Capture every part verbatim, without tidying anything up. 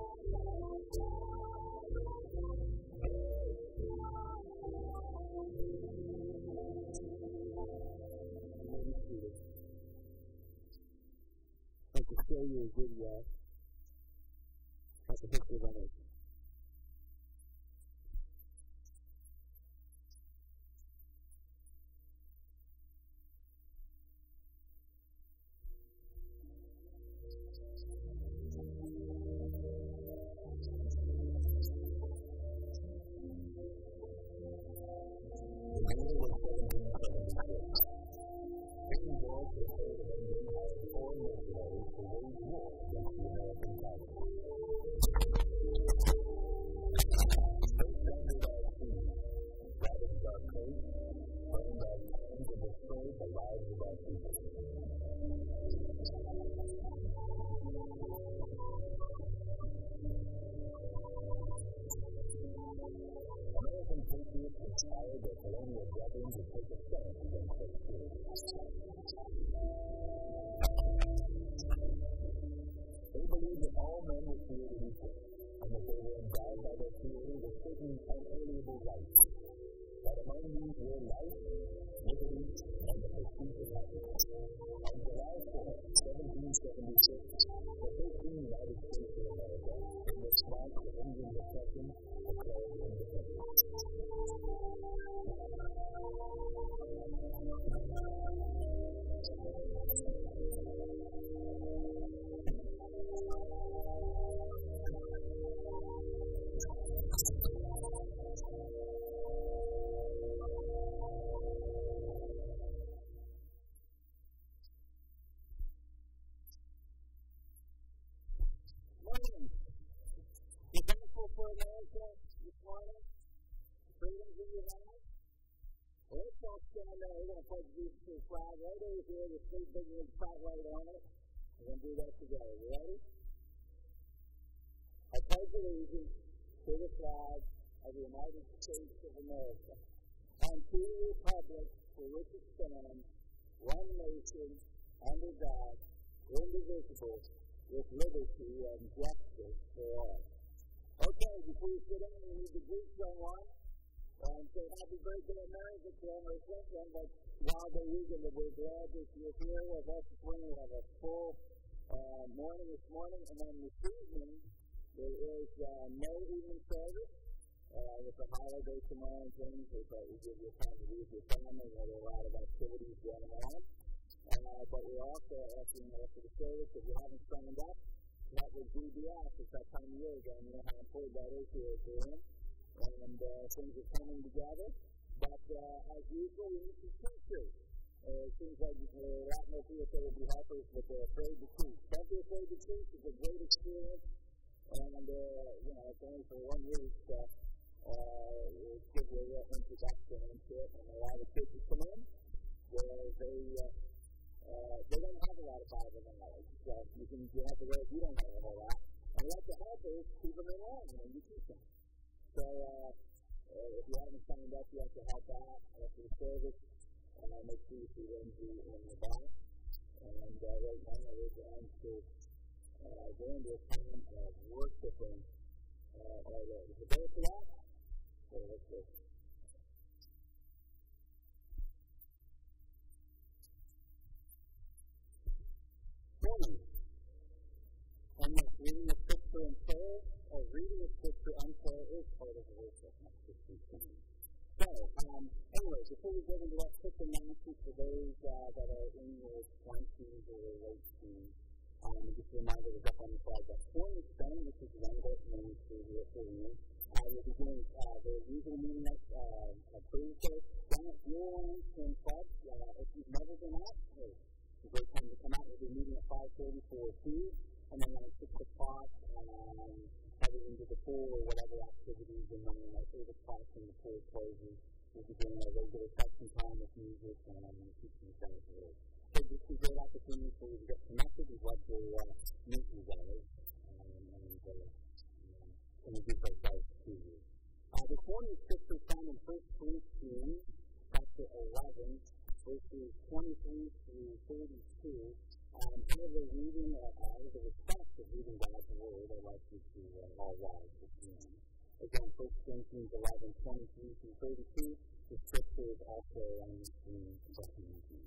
Show you a video of the history of our nation. Inspired their colonial brethren to take a stand against their superiors. They believed that all men were created equal, and that they were endowed by their Creator with certain unalienable rights, that among these were life, liberty, and the pursuit of happiness. On July fourth, seventeen seventy-six, the thirteenth United States of America, in response to Indian oppression, declared independence. For America this morning, freedoms in your life. Well, let's all stand there. We're going to put Jesus to the flag right over here with three big red spotlight on it. We're going to do that together. You ready? I pledge allegiance to the flag of the United States of America and to the republic for which it stands, one nation, under God, indivisible, with liberty and justice for all. Okay, before you sit down, we need to greet someone and say happy birthday America to them or something, but while they're using it, we're glad that you're here with us this morning. We have a full uh, morning this morning, and then this evening, there is uh, no evening service. Uh, with the holiday tomorrow and things, we thought we'd give you time to be with your family. There are a lot of activities going on. Uh, but we're also asking after the service, if you haven't signed up, that was D B S. It's that time of year again. You know how important that is here at Durham. And uh, things are coming together. But uh, as usual, we need some teachers. Uh, it seems like uh, a lot more people say will be helpers, but they're afraid to teach. Don't be afraid to teach. It's a great experience. And, uh, you know, it's only for one week. So, uh, it gives you a real introduction into it. And a lot of kids who come in, where they... Uh, Uh, they don't have a lot of Bible knowledge, so you can you have to go if you don't have a whole lot. And you have to help us keep them in line when you teach them. So uh, uh, if you haven't signed up, you have to help out after the service. Uh, make sure you see Lindsay in the back. And uh, right now we're going to uh, go into a time of worshiping uh, our Lord. Is it better for that? So let's go. And that reading of Scripture and prayer, or reading of Scripture and prayer is part of the worship, not just teaching. So, um, anyway, before we get into that quick announcement for those uh, that are in your twenties or late teens, um, just a reminder, it's up on the slide, that Cornerstone, which is one of those ministries here at Durham, uh, we'll be doing uh, the usual meeting next uh, Thursday down at Fuel Line Swim Club. Uh, if you've never been out, it's a great time to come out. We'll be meeting at five thirty for food, and then at six o'clock, um, heading into the pool or whatever activities, and then at eight o'clock when the pool closes, we'll be doing our regular section time with music and teaching classes. So this is a great opportunity for you to get connected. We'd love to uh, meet you guys um, and uh, introduce ourselves to you. Uh, this morning, Scripture found in First Corinthians chapter eleven, verses twenty-three through thirty-two. Um, as a reading, uh, as a response to reading God's Word, I'd like you to uh, all rise this morning. Again, First Corinthians eleven, twenty-three through thirty-two, the scripture is also on the screen behind me.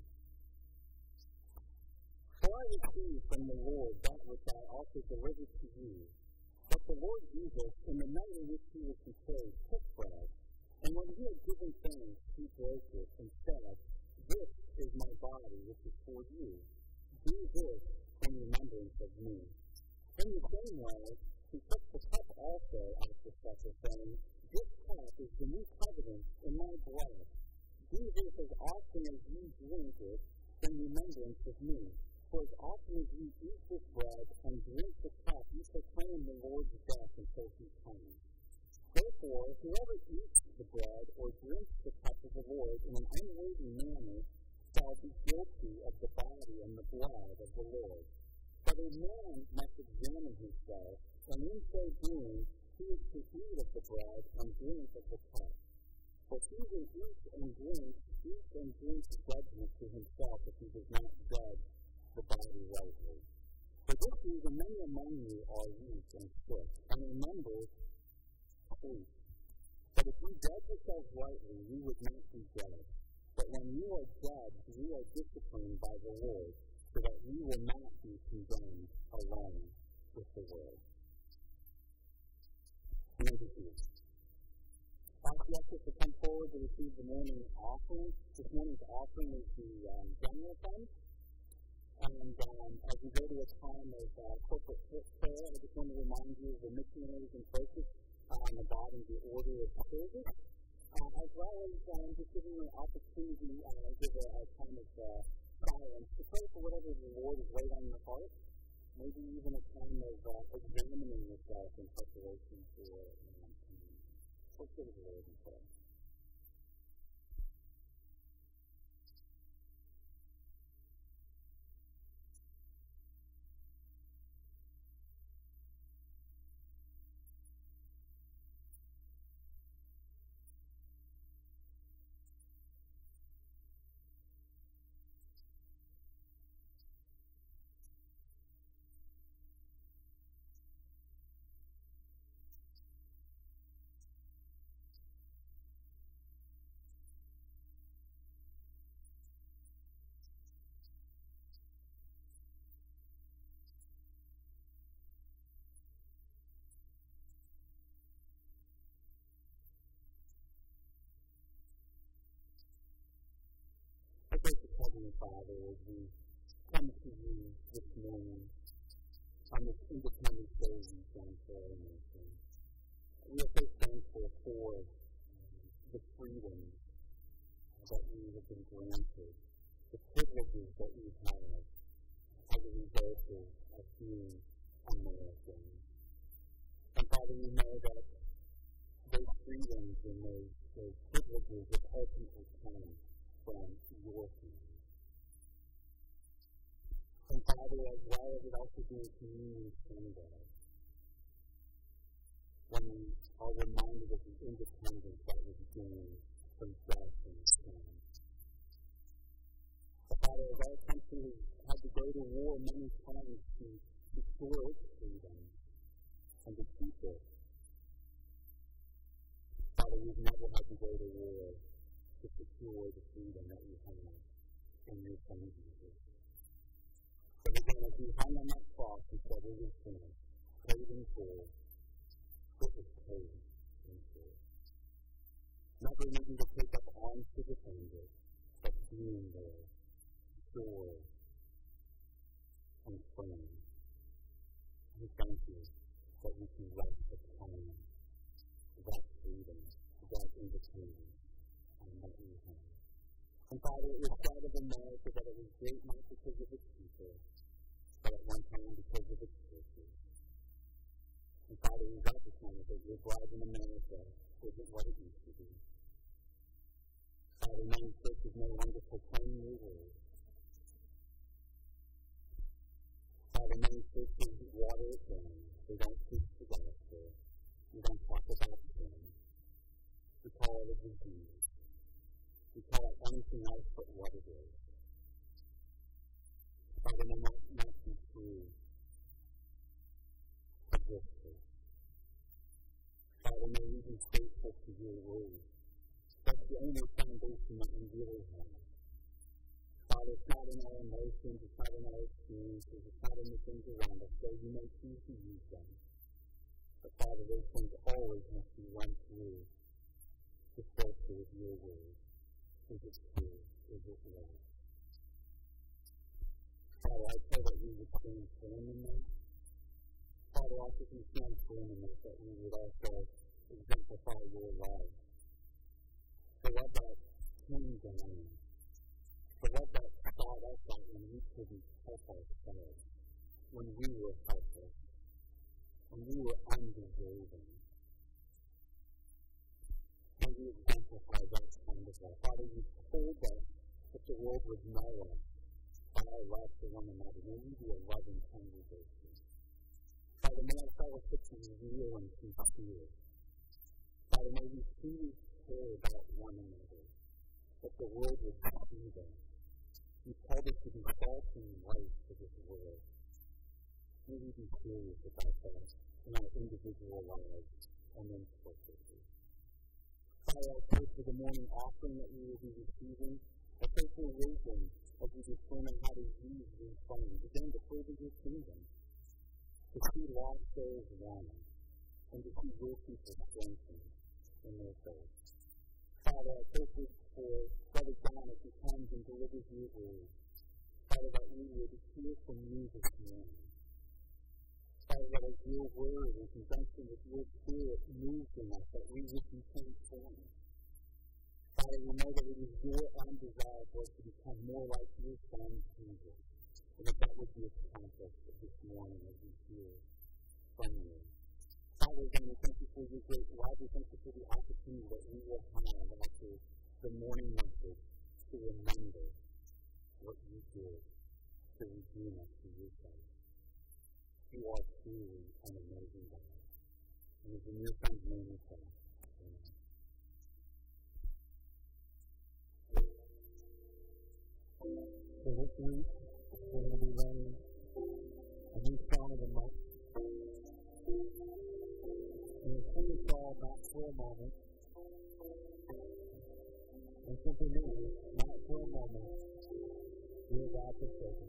For I received from the Lord that which I also delivered to you, that the Lord Jesus, in the night in which he was betrayed, took bread, and when he had given thanks, he broke it, and said, This is my body, which is for you. Do this in remembrance of me. In the same way, he took the cup also after supper, saying, This cup is the new covenant in my blood. Do this as often as you drink it in remembrance of me. For as often as you eat this bread and drink the cup, you proclaim the Lord's death until he comes. Therefore, whoever eats the bread or drinks the cup of the Lord in an unworthy manner shall be guilty of the body and the blood of the Lord. But a man must examine himself, and in so doing, he is to eat of the bread and drink of the cup. For he who eats and drinks, eats and drinks judgment to himself if he does not judge the body rightly. For this reason, many among you are weak and sick, and remember, sleep. But if you judge yourselves rightly, you would not be judged. But when you are judged, you are disciplined by the Lord, so that you will not be condemned alone with the world. Ask Alexis to come forward to receive the morning offering. This morning's offering is the um, general fund. And um, as we go to a time of uh, corporate prayer, I just want to remind you of the missionaries in focus uh, on the bottom of the order of service, uh, as well as um, just giving you an opportunity to uh, give a, a time of uh, silence to pray for whatever the Lord has laid on your heart, maybe even a time of uh, examining yourself in preparation for um, for the Lord in prayer. Heavenly Father, as we come to you this morning on this Independence Day weekend for our nation, we are so thankful for the freedoms that we have been granted, the privileges that we have as a result of, of being Americans. And Father, we know that those freedoms and those, those privileges have ultimately come from your hand. And Father, as well as it also being communion Sunday, when we are reminded of the independence that was gained from death and sin. But Father, as our country has had to go to war many times to restore its freedom and to keep it, Father, we've never had to go to war to secure the freedom that we have in your Son Jesus. But again, as we hung on that cross and said, it is finished, paid in full, it was paid in full. Never needing to take up arms to defend it, but being there, sure and firm. We thank you that we can rest upon that freedom, that independence, and that we have. And Father, it was proud of America that it was great not because of its people, but at one time because of its churches. And Father, we recognize that your bride in America isn't what it used to be. Father, many churches no longer proclaim your word. Father, many churches water it down. They don't preach the gospel. We don't talk about sin. We call it a disease. We call it anything else but what it is. Father, may not, not be true. Father, may we be faithful to your word. That's the only foundation that we really have. Father, it's not in our emotions, it's not in our experiences, it's not in the things around us, so you may choose to use them. But Father, those things always must be run through the filter of your word. Is it true? Is it right? Father, I pray that we would transform in them. Father, also be transform in us, that we would also exemplify your life. So let that change in us. So let that start us out when we couldn't help ourselves, when we were helpless, when we were undeserving. And we exemplify that kind of life. Father, you told us that the world would know us by our love for one another. May we be a loving congregation. Father, may our fellowship be real and sincere. Father, may we truly care about one another, that the world would see them. You called us to be salt and light to this world. May we be serious about that in our individual lives and then corporately. Father, I pray for the morning offering that we will be receiving. I pray for wisdom as we determine how to use these funds, again, to further your kingdom, to see lost souls won, and to see your people strengthened in their faith. Father, I pray for Brother John as he comes and delivers your word. Father, that we would hear from you this morning. Father, that as your word in conjunction with your spirit moves in us, that we would be transformed. Father, we know that it is your own desire for us to become more like your Son, Jesus, and that that would be accomplished this morning as we hear from you. Father, again, we thank you for your great love. We thank you for the opportunity that we will have after the morning message to remember what you did to redeem us to yourself. You are truly an amazing God. And it's in your Son's name we pray. Amen. So this week, we're going to be learning a new song of the month. And we'll sing this all not for a moment. And simply means, not for a moment, you're about to say.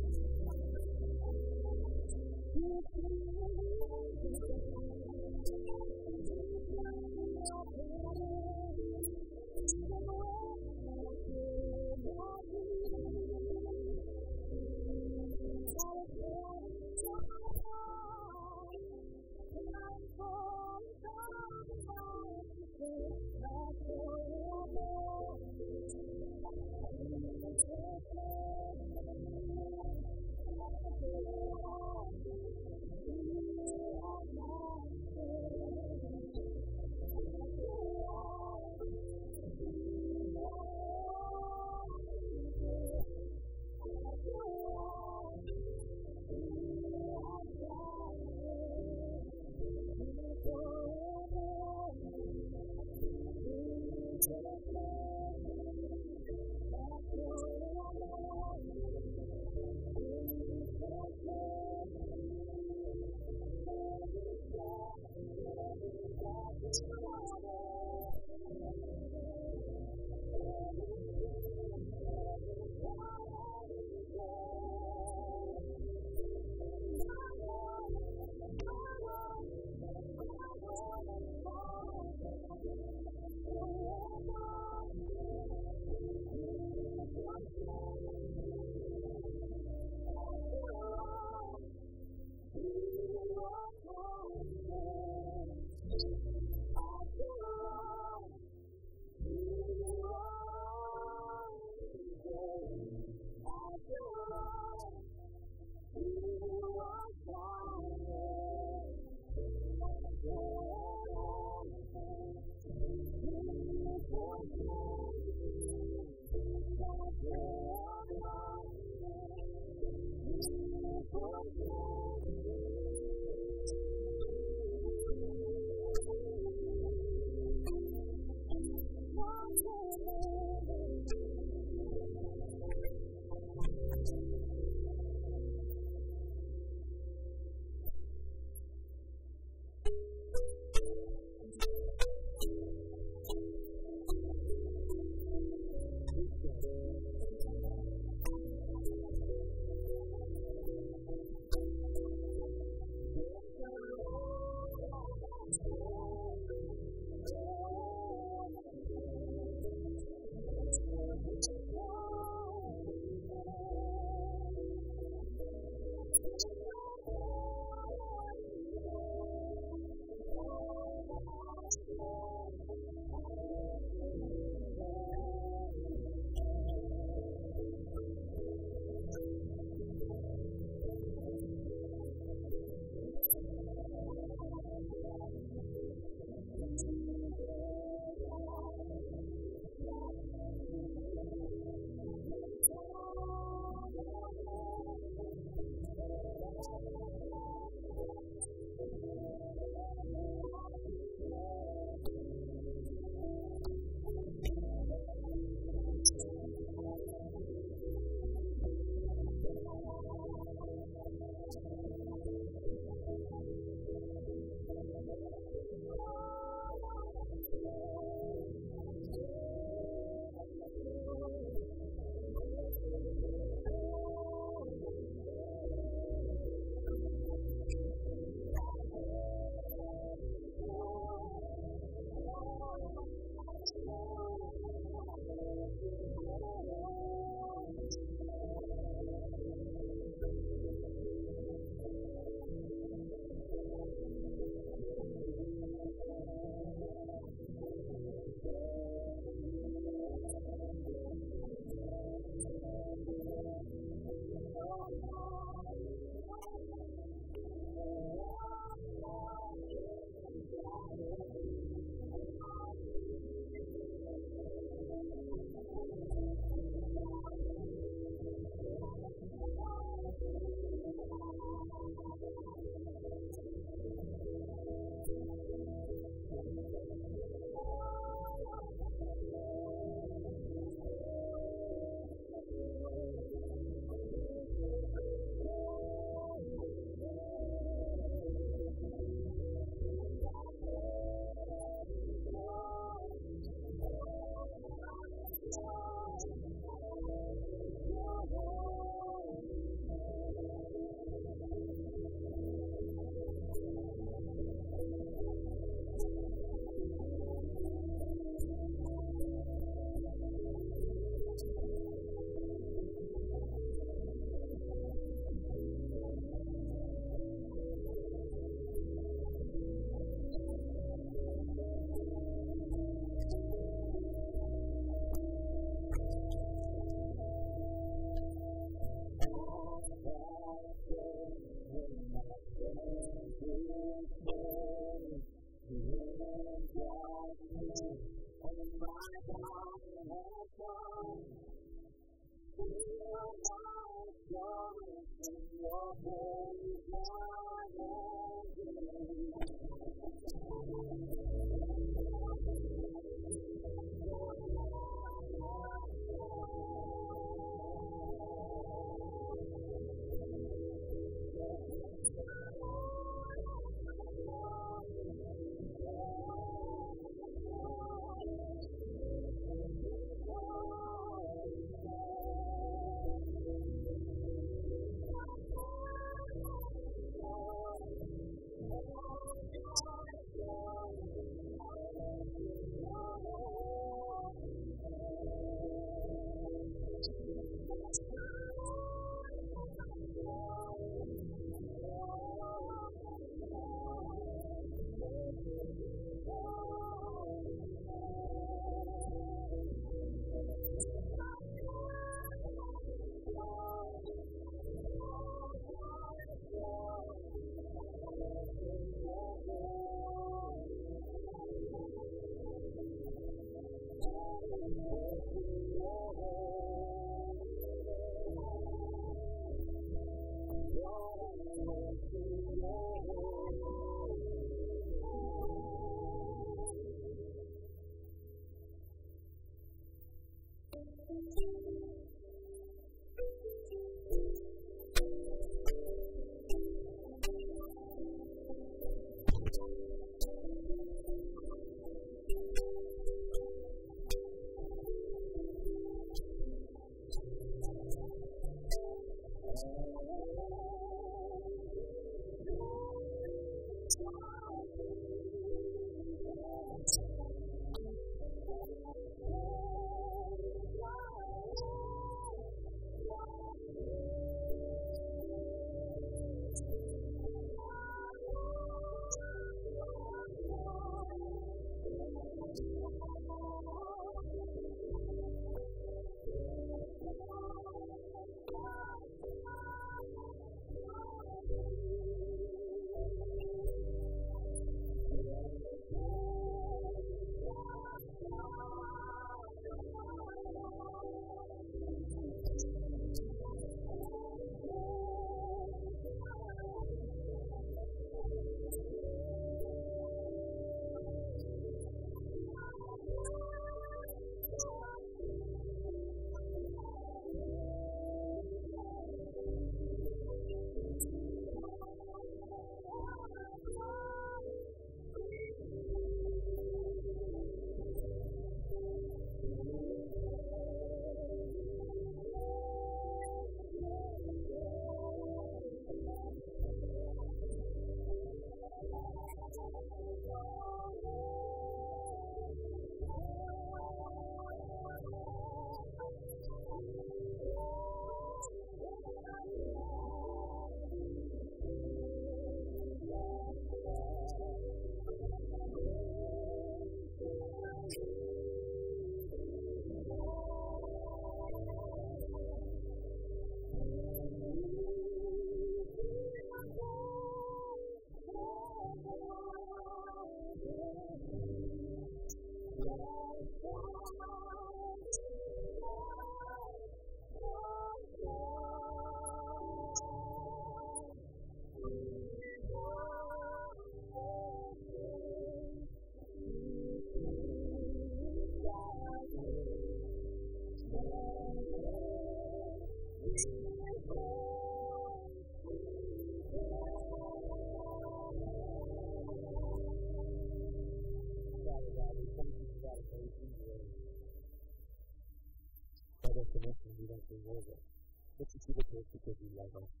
We don't deserve it. But you see the truth because you love us.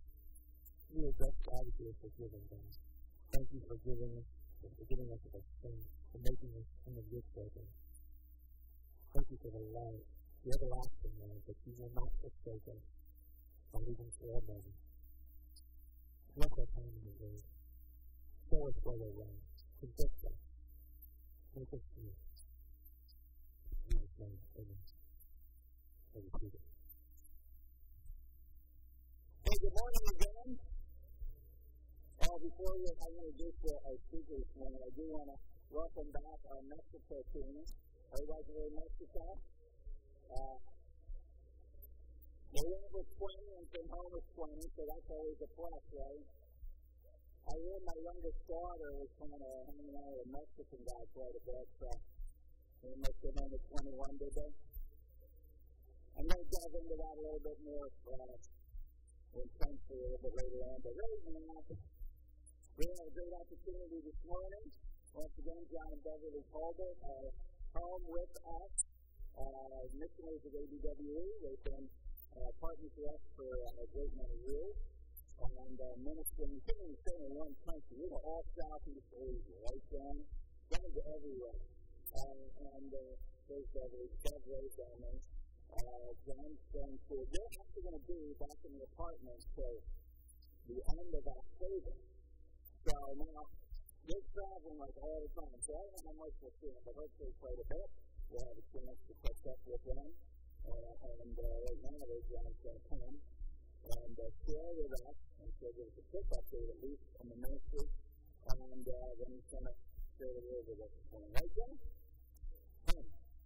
We are just gratitude for giving God. Thank you for giving us, for forgiving us of our sin, for making us some of your children. Thank you for the love, the everlasting love, that you will not forsake us, not even for a moment. Bless our time in the Word. Show us where we're wrong. Convict us. Make us new. In Jesus' name, amen. I receive it. Hey, good morning again. Uh, before we, I'm going to do our speaker this morning, I do want to welcome back our Mexico team. Everybody go to Mexico? Uh, they went with twenty and came home with twenty, so that's always a plus, right? I heard my youngest daughter was kind of hanging out with a Mexican guy quite a bit, so they must have been at twenty-one, did they? I'm going to dive into that a little bit more uh, intensely a little bit later on, but right now, we have a great opportunity this morning. Once again, John and Beverly Calder are home with us, uh, missionaries of A B W E. They've been uh, partners with us for uh, a great many years, and uh, ministering, certainly in one country. We were all Southeast Asia, right, John? Down to everywhere. Uh, and uh, there's Beverly, Beverly down there. Uh, John's going to, they're actually going to be back in the apartment till the end of October. So now, they're traveling like all the time. So I don't know how much we'll see them, but hopefully quite a bit. We'll have a chance to catch up with them. Uh, and uh, right now, they're John's going to come. and uh, share with us. And so there's a quick update, at least, on the ministry. And uh, then he's going to share the word with us this morning. Right, John? Come on.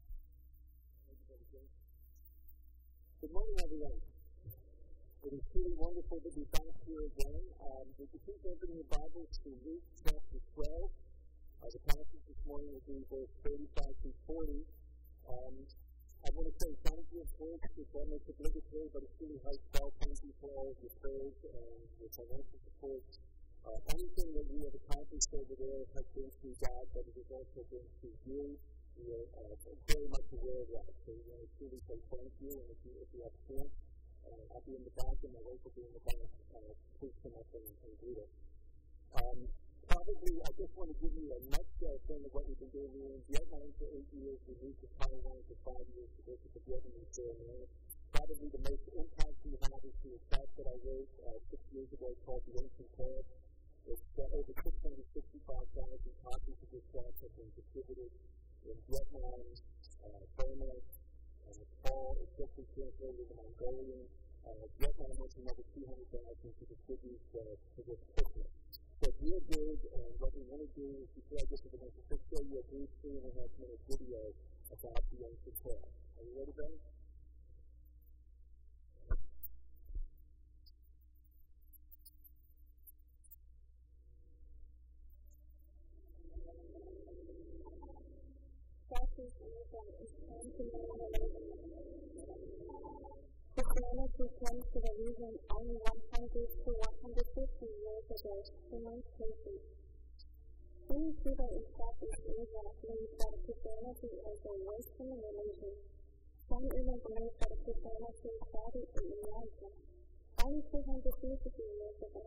Good morning, everyone. It is truly wonderful to be back here again. Um, would you please open your Bibles to Luke chapter twelve? Uh, the passage this morning will be verse thirty-five through forty. Um, I want to say thank you, of course, it's almost obligatory, but it's really heartfelt. Thank you for all of your prayers and your financial support. Uh, anything that we have accomplished over there has been through God, but it has also been through you. We are uh, very much aware of that. So we want to truly say thank you, and if you, if you have a chance, uh, I'll be in the back, and my wife will be in the back. Uh, please come up and, and greet us. Um, probably, I just want to give you a nutshell thing of what we've been doing. We were in Vietnam for eight years. We moved to Taiwan for five years to go to the Vietnamese ceremony. Probably the most impact we had is the attack that I wrote uh, six years ago called The Ancient Path. It's uh, over six hundred sixty-five thousand copies of this book have been distributed in Vietnam, uh, Burma, uh, Paul, especially translated into Mongolian. Uh, Vietnam was another two hundred thousand to distribute uh, to this picture. So if you're big, and what we want to do is, before I get to the next, let's show you a brief three and a half minute video about the ancient path. Are you ready, Ben? Christianity came to the region only one hundred to one hundred fifty years ago in most cases. Many people in Southeast Asia believe that Christianity is a Western religion. Some even believe that Christianity started in America only two hundred fifty years ago.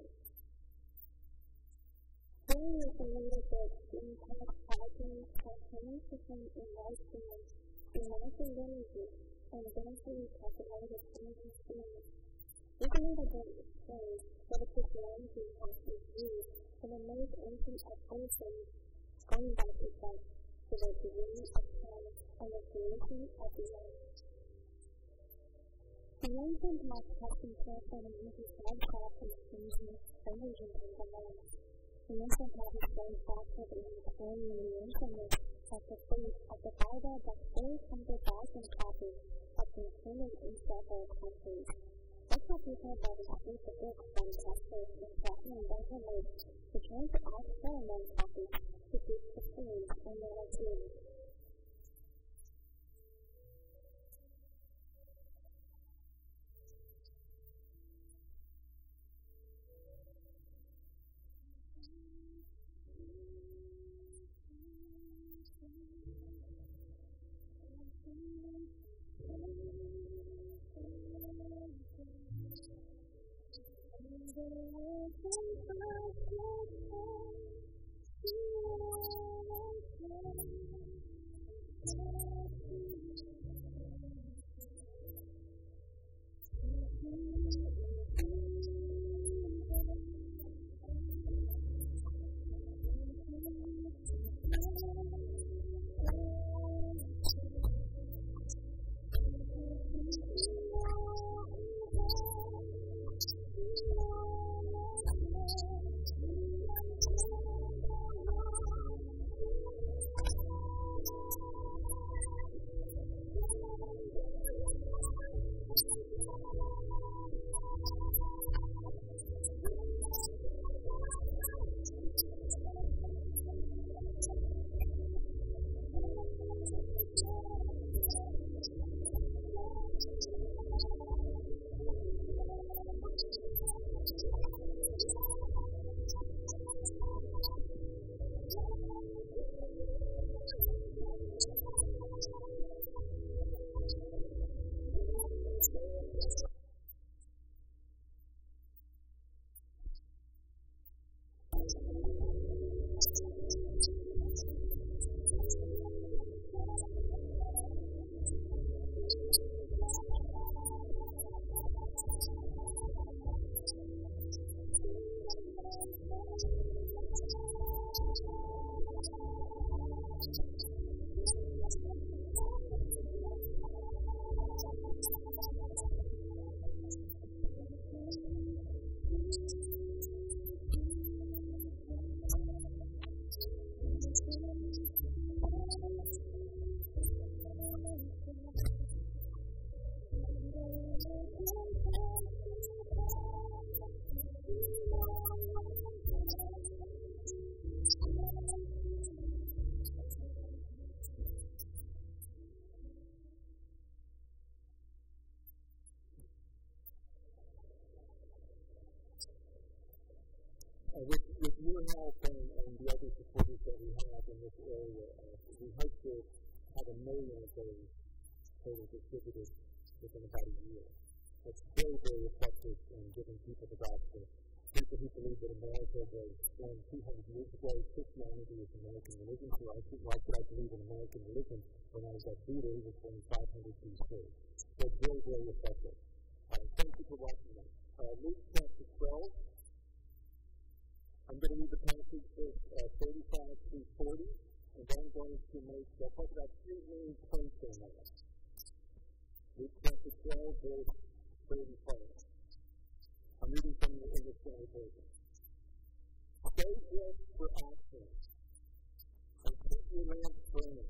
Many believe that the entire Christianity has significant enlightenment in Western religion and eventually calculated things experience. We believe that the phrase that Christianity has been used in the most ancient of all things, going back in fact to the beginning of time and the creation of the earth. The ancient must have been translated into landcraft and ancient religion and the land. The ancient must have been factored in only in the ancient myth as the faith of the Bible that four hundred thousand copies have been printed in several countries. That's what people that receive the book from Catholic and Platinum Bible Mode to try to ask ceremony copies to give the faith and their ideas. Uh, with, with your help and, and the other supporters that we have in this area, uh, we hope to have a million of those total distributed within about a year. That's very, very effective in giving people the gospel. People who believe that America was born two hundred years ago, Christianity is American religion, so I think, why should I believe in American religion when I was at Buddha, who was born five hundred B C? So it's very, very effective. Uh, thank you for watching that. Uh, Luke chapter twelve. I'm going to read the passage verse uh, thirty-five through forty, and then I'm going to make, I'll talk about three main points on that. Luke chapter twelve, verse thirty-five. I'm reading from the English Standard Version. Stay dressed for action, and keep your lamps burning,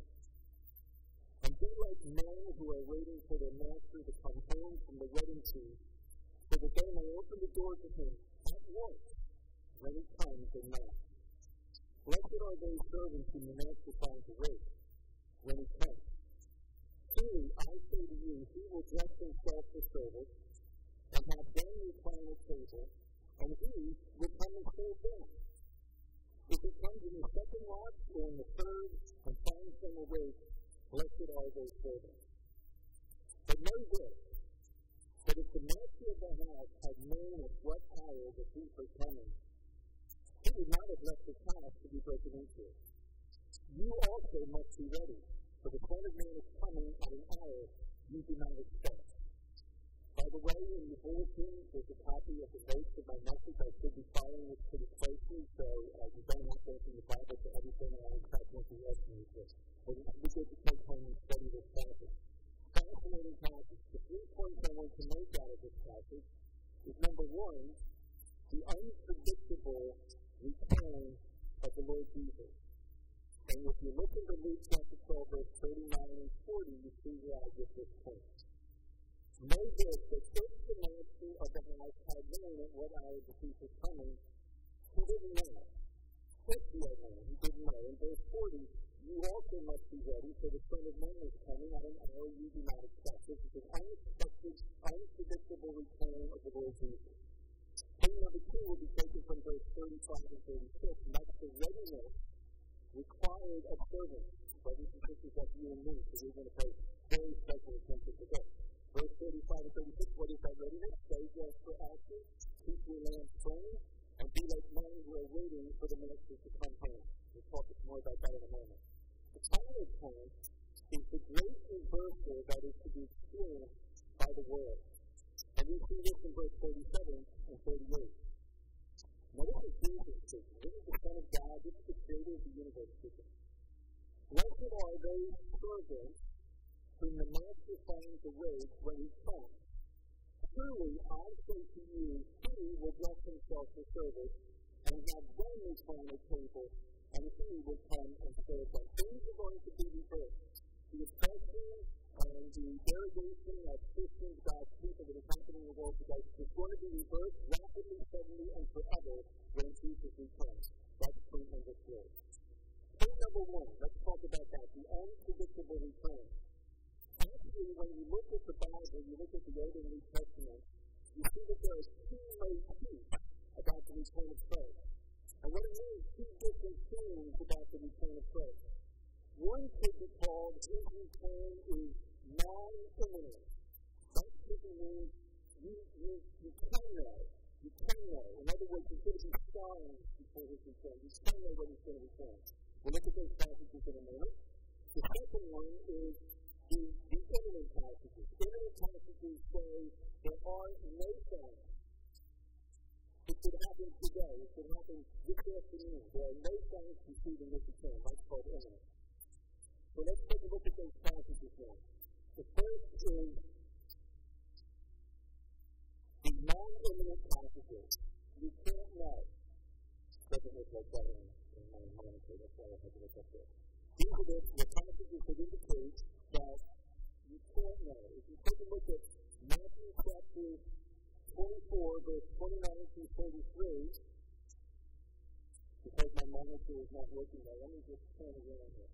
and be like men who are waiting for their master to come home from the wedding feast, so that they may open the door to him at once when he comes and knocks. Blessed are those servants whom the master finds awake when he comes. Truly, I say to you, he will dress himself for service, and have them recline at table, and he will come and serve them. If he comes in the second watch or in the third, and finds them awake, blessed are those servants. But know this, that if the master of the house had known at what hour the thief was coming, he would not have left his house to be broken into. You also must be ready, for the Son of Man is coming at an hour you do not expect. By the way, in the bulletin, there's a copy of the notes of my message. I should be following this pretty closely, so uh, you don't have to open the Bible to everything, and I in fact won't be asking you this. But it would be good to take home and study this passage. Fascinating passage. The three points I want to make out of this passage is, number one, the unpredictable return of the Lord Jesus. And if you look into Luke chapter twelve, verse thirty-nine and forty, you see where I get this point. Know this, that if the master of the house had known at what hour the thief was coming, he didn't know. If he had known, he didn't know. In verse forty, you also must be ready, for the Son of Man is coming at an hour you do not expect. This is an unexpected, unpredictable return of the Lord Jesus. Point number two will be taken from verse thirty-five and thirty-six, and that's the readiness required of servants. Brothers and sisters, that's you and me, so we're going to pay very special attention to this. Verse thirty-five and thirty-six, what is that readiness? Stay dressed for action, keep your lamps burning, and be like men who are waiting for the master to come home. We'll talk more about that in a moment. The final point is the great reversal that is to be experienced by the world. And we see this in verse thirty-seven and thirty-eight. Now this is Jesus speaking. This is the Son of God. This is the Creator of the universe speaking. Blessed are those servants whom the master finds awake when he comes. Truly, I say to you, he will dress himself for service, and have them recline at table, and he will come and serve them. Things are going to be reversed. The oppression and the derogation of Christians, God's people that is happening in the world today is going to be reversed rapidly, suddenly, and forever when Jesus returns. That's point number three. Point number one, let's talk about that, the unpredictable return. Actually, when you look at the Bible, you look at the Old and New Testament, you see that there are two motifs about the return of Christ. And what it means, two different things about the return of Christ. One could be called, his return is non-imminent. That simply means you, you, you can know. You can know. In other words, there's going to be signs before his return. You can know when he's going to return. We'll look at those passages in a minute. The second one is the, the imminent passages. Imminent passages say there are no signs. It could happen today. It could happen this afternoon. There are no signs preceding this return. That's called imminent. So let's take a look at those passages now. The first is the non-imminent passages. You can't know. Doesn't look like that in, in my mind, so that's why I have to look up there. These are the, the passages that indicate that you can't know. If you take a look at Matthew chapter twenty-four, verse twenty-nine through thirty-three, because my monitor is not working now, let me just turn around here.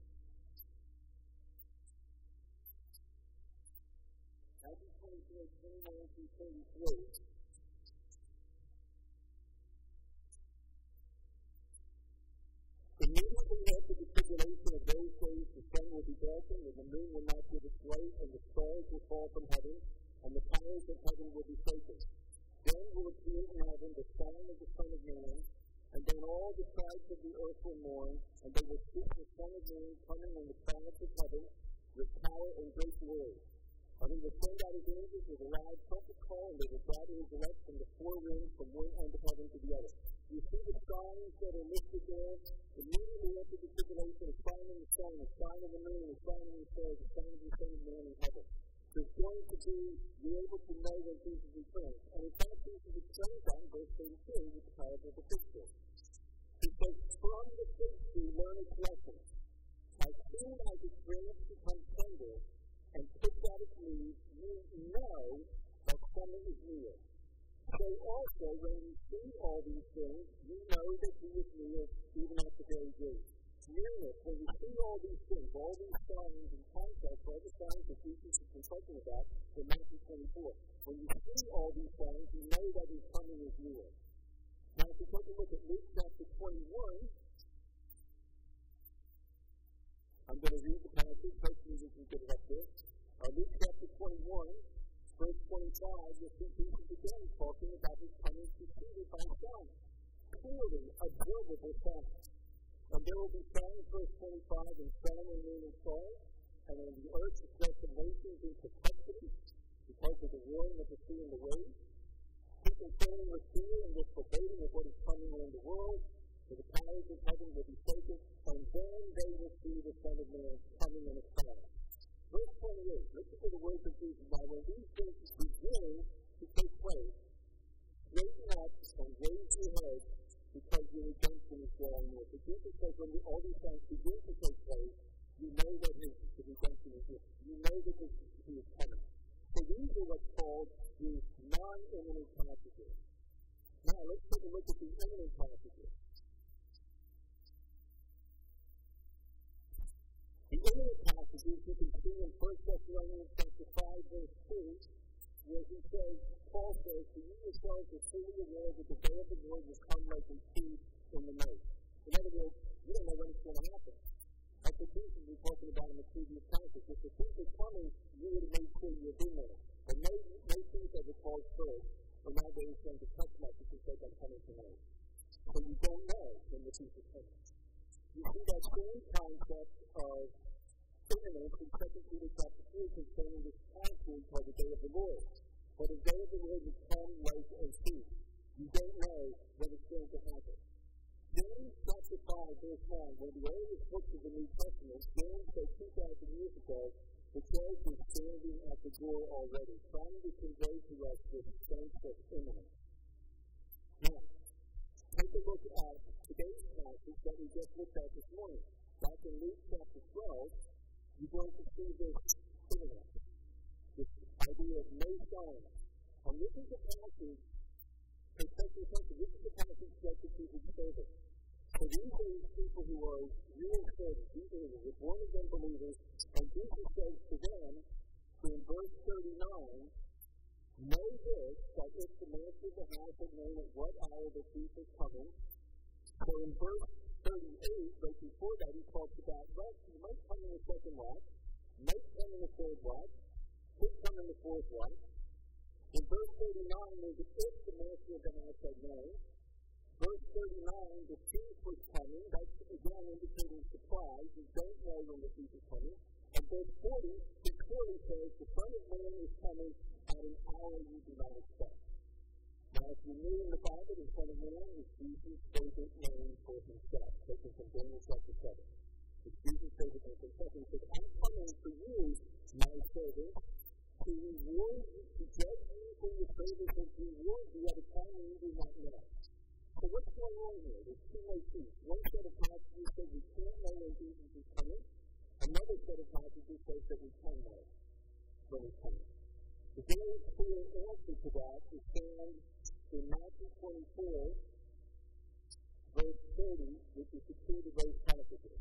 Matthew twenty-four, twenty-nine through thirty-three. Moon coming in the planets of heaven with power and great glory. And he will send out his angels with a loud trumpet call, and they will gather his elect from the four winds from one end of heaven to the other. You see the signs that are listed there? Immediately after the tribulation, a sign in the sun, a sign in the moon, a sign in the stars, a sign in the sun of man in heaven. There's going to be, you're able to know when Jesus returns. And in fact, Jesus explains that in verse thirty-two with the parable of the fig tree. He says, from the fig tree learn its lesson. As soon as its branch becomes tender and puts out its leaves, you know that summer is near. So also, when you see all these things, you know that he is near, even at the very gate. Nearness, when you see all these things, all these signs and concepts, all the signs that Jesus has been talking about in Matthew twenty-four, when you see all these signs, you know that his coming is near. Now, if you take a look at Luke chapter twenty-one, I'm going to read the passage. Hopefully, we can get it up there. Uh, Luke chapter twenty-one, verse twenty-five, you'll see Jesus again talking about his coming preceded by signs. Clearly, observable signs. And there will be signs, verse twenty-five, in sun and moon and stars, and on the earth the spread the nations into custody because of the roaring of the sea and the waves. People filling with fear and with foreboding of what is coming on the world, for the powers of heaven will be shaken, and then they will see the Son of Man coming in a cloud. Verse twenty-eight, listen to the words of Jesus. Now, when these things begin to take place, straighten up and raise your head, because your redemption is drawing near. So Jesus says when all these things begin to take place, you know that his the redemption is here. You know that this, he is coming. So these are what's called the non-imminent passages. Now, let's take a look at the imminent passages. The imminent passages you can see in First Thessalonians chapter five, verse two, where he says, Paul says, for you yourselves are fully aware that the day of the Lord will come like a thief in the night. In other words, you don't know when it's going to happen. That's what Jesus was talking about in the previous passage. If the thief is coming, you would have made sure you had been there. But no, no thief ever calls first, and now they send a text message and says, I'm coming tonight. So you don't know when the thief is coming. You see that same concept of imminence in Second Peter chapter three concerning this passage called the day of the Lord. For the day of the Lord will come like a thief. You don't know when it's going to happen. James chapter five, verse one, one of the oldest books of the New Testament, James said two thousand years ago, the church is standing at the door already, trying to convey to us this sense of imminence. Now, take a look at today's passage that we just looked at this morning. Back in Luke chapter twelve, you're going to see this imminence, this idea of no sign. And this is the passage, especially this is the passage that the people serve. So these are these people who are real servants. These are the born-again believers. And Jesus says to them, in verse thirty-nine, know this, that if the master of the house had known at what hour the thief is coming. So in verse thirty-eight, right before that, he talks about, well, he might come in the second watch, might come in the third watch, could come in the fourth watch. In verse thirty-nine, there's a if the master of the house had known. Verse thirty-nine, the thief was coming. That's again indicating surprise. You don't know when the thief is coming. And verse forty, he clearly says, the Son of Man is coming at an hour you do not expect. Now, if you knew in the Bible, the Son of Man is Jesus' favorite name for himself, taken from Daniel chapter seven. It's Jesus' favorite name for himself. He says, I'm coming for you, my servant, to reward you, to judge you for your favors, and to reward you at a time when you do not know. So what's going on here? There's two ways to it. One set of passages says we can't know when Jesus is coming. Another set of passages says that we can know when he's coming. The very clear answer to that is found in Matthew twenty-four, verse thirty, which is the key to those passages.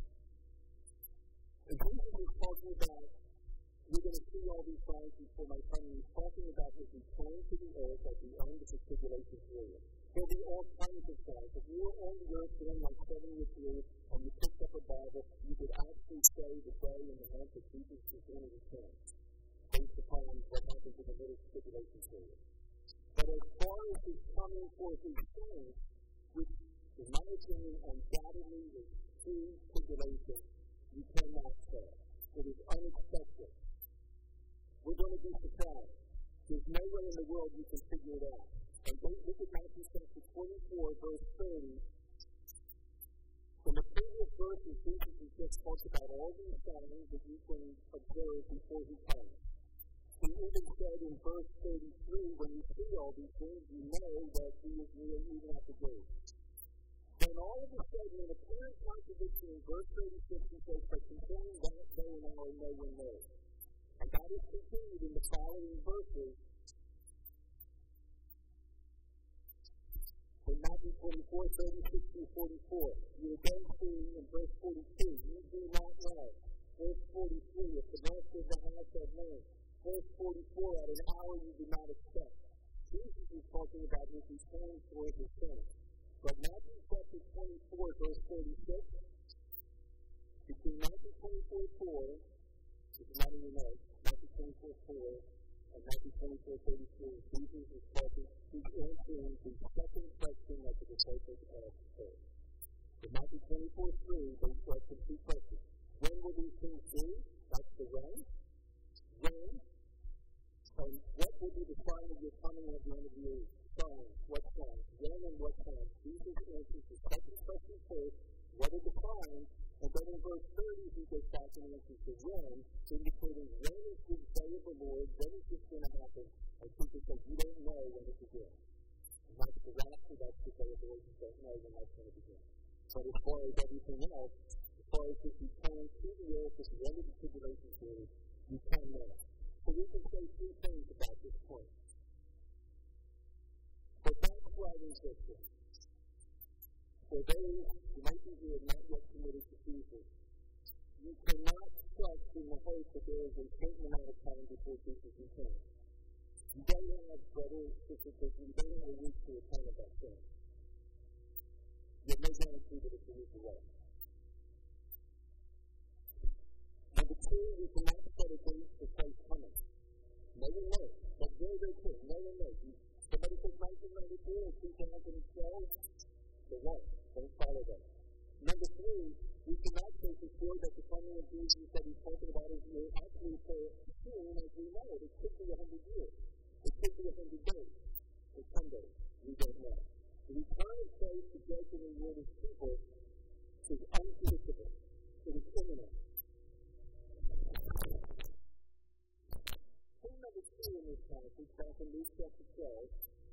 And Jesus is talking about, we're going to see all these signs before my coming. He's talking about his return to the earth at the end of the tribulation period. There'll be all kinds of signs. If you were on the earth during like seven years period and you picked up a Bible, you could actually say the day and the month that Jesus is going to return, based upon what happens in the middle tribulation period. But as far as his coming forth is concerned, which in my opinion undoubtedly is true tribulation, you it is unexpected. We're going to be surprised. There's no way in the world you can figure it out. And then look at Matthew chapter twenty-four, verse thirty. In the previous verses, Jesus has just talked about all these signs that you can observe before he comes. He even said in verse thirty-three, when you see all these things, you know that he is near even at the gate. Then all of a sudden, in apparent contradiction in verse thirty-six, he says, but concerning that day and hour, no one knows. And that is continued in the following verses. In Matthew twenty-four, thirty-six through forty-four, you again see in verse forty-two, you do not know. Verse forty-three, if the master of the house had known. Verse forty-four, at an hour you do not expect. Jesus is talking about his return for his son. But Matthew chapter twenty-four, verse forty-six, between Matthew twenty-four, four, which is not in your notes, Matthew twenty-four, four, and Matthew twenty-four, thirty-three, Jesus is talking, he's answering the second question that the disciples asked first. In Matthew twenty-four, three, they asked him two questions. When will these things be? That's the when. When? And what will be the sign of your coming at the end of the age? Sign. What sign? When and what time? Jesus answers the second question first. What are the signs? And then in verse thirty, he goes back and answers the when, indicating when is the day of the Lord, when is this going to happen? And Jesus says, you don't know when it begins. And that's the rapture, that's the day of the Lord, you don't know when that's going to begin. But as far as everything else, as far as this return to the earth at the end of the tribulation period, you can know. So we can say three things about this point. For backsliding Christians, for those who might be here not yet committed to Jesus, you cannot trust in the hope that there is a certain amount of time before Jesus returns. You don't have brother, sister, sister, you don't have a week to repent of that sin. You have no guarantee that it's a week away. Number two, you cannot set a date for Christ's coming. No one knows. That's very, very clear. No one knows. Somebody says nineteen ninety-two or two thousand twelve, they won't. Don't follow them. Number three, we cannot say for sure that the coming of Jesus that he's talking about is here actually so soon as we know it. It could be a hundred years. It could be a hundred days. Or ten days. We don't know. The return of Christ to judge and reward his people is unpredictable. It is imminent. Point number two in this passage, back in Luke chapter twelve,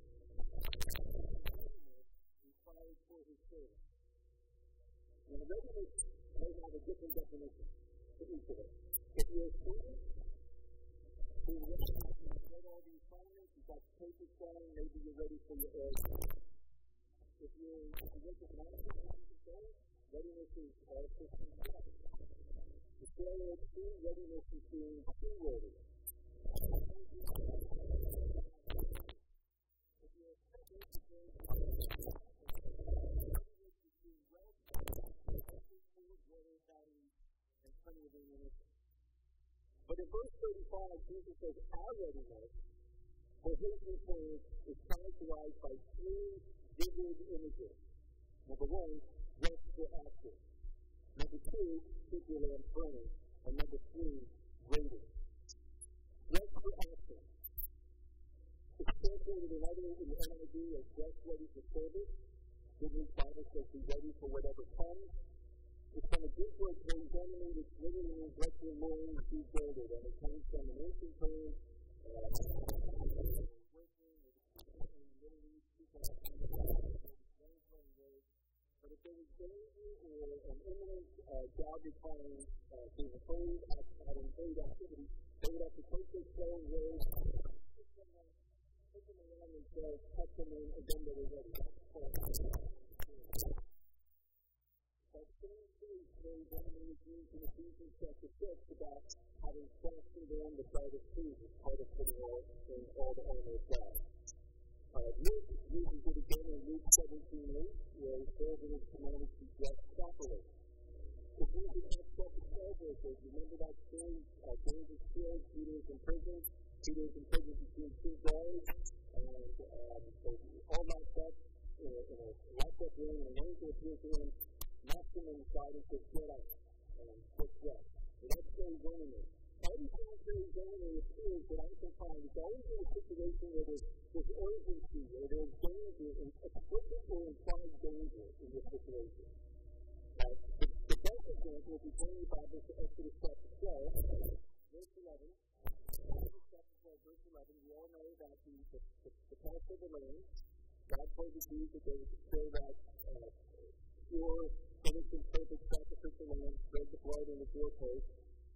required for his service. Now, readiness may have a different definition for each of us. If you're a student who has read all the assignments, you've got papers done, maybe you're ready for your air. If you're a working manager, readiness is all systems go. If you're a school, readiness is being school ready. If you're a technician, but in verse thirty-five, Jesus says, our readiness for his return is characterized by three vivid images. Number one, rest for action. Number two, keep your lamp burning. And number three, waiting. Rest for action. It's translated in other in the N I V as rest ready for service. The New Bible says be ready for whatever comes. It's from a Greek word translated, which literally means let your loins be girded, and it comes from an ancient term, uh, but if there was danger or an imminent uh, job requiring uh, being afraid of having paid activity, they would have to take their flowing robes, put them around themselves, tuck them in, and then they were ready. That same phrase very commonly is used in Ephesians chapter six about having fastened on the belt of truth as part of putting all, in all the armor of God. Uh, Luke uses it again in Luke seventeen eight, where he says in his commandments to dress properly. If you look at chapter twelve verses, remember that story, uh, James is killed, Peter is in prison, Peter is in prison between two guards, and um, so all locked up in a, in a locked up room, and an angel appears to him, knocks him inside and says, get up, and puts rest. So that story feels enemy. Every time feels enemy appears that I can find, it's always in a situation where there's, there's urgency, where there's danger, explicit or implied danger in this situation. Uh, the, the best example, if you turn your Bible to Exodus chapter twelve, verse eleven, Exodus chapter twelve, verse eleven, we all know that the, the, the, the Passover lamb, God told the Jews that they would show that uh, pure, innocent, perfect sacrificial lamb, spread the blood in the doorpost.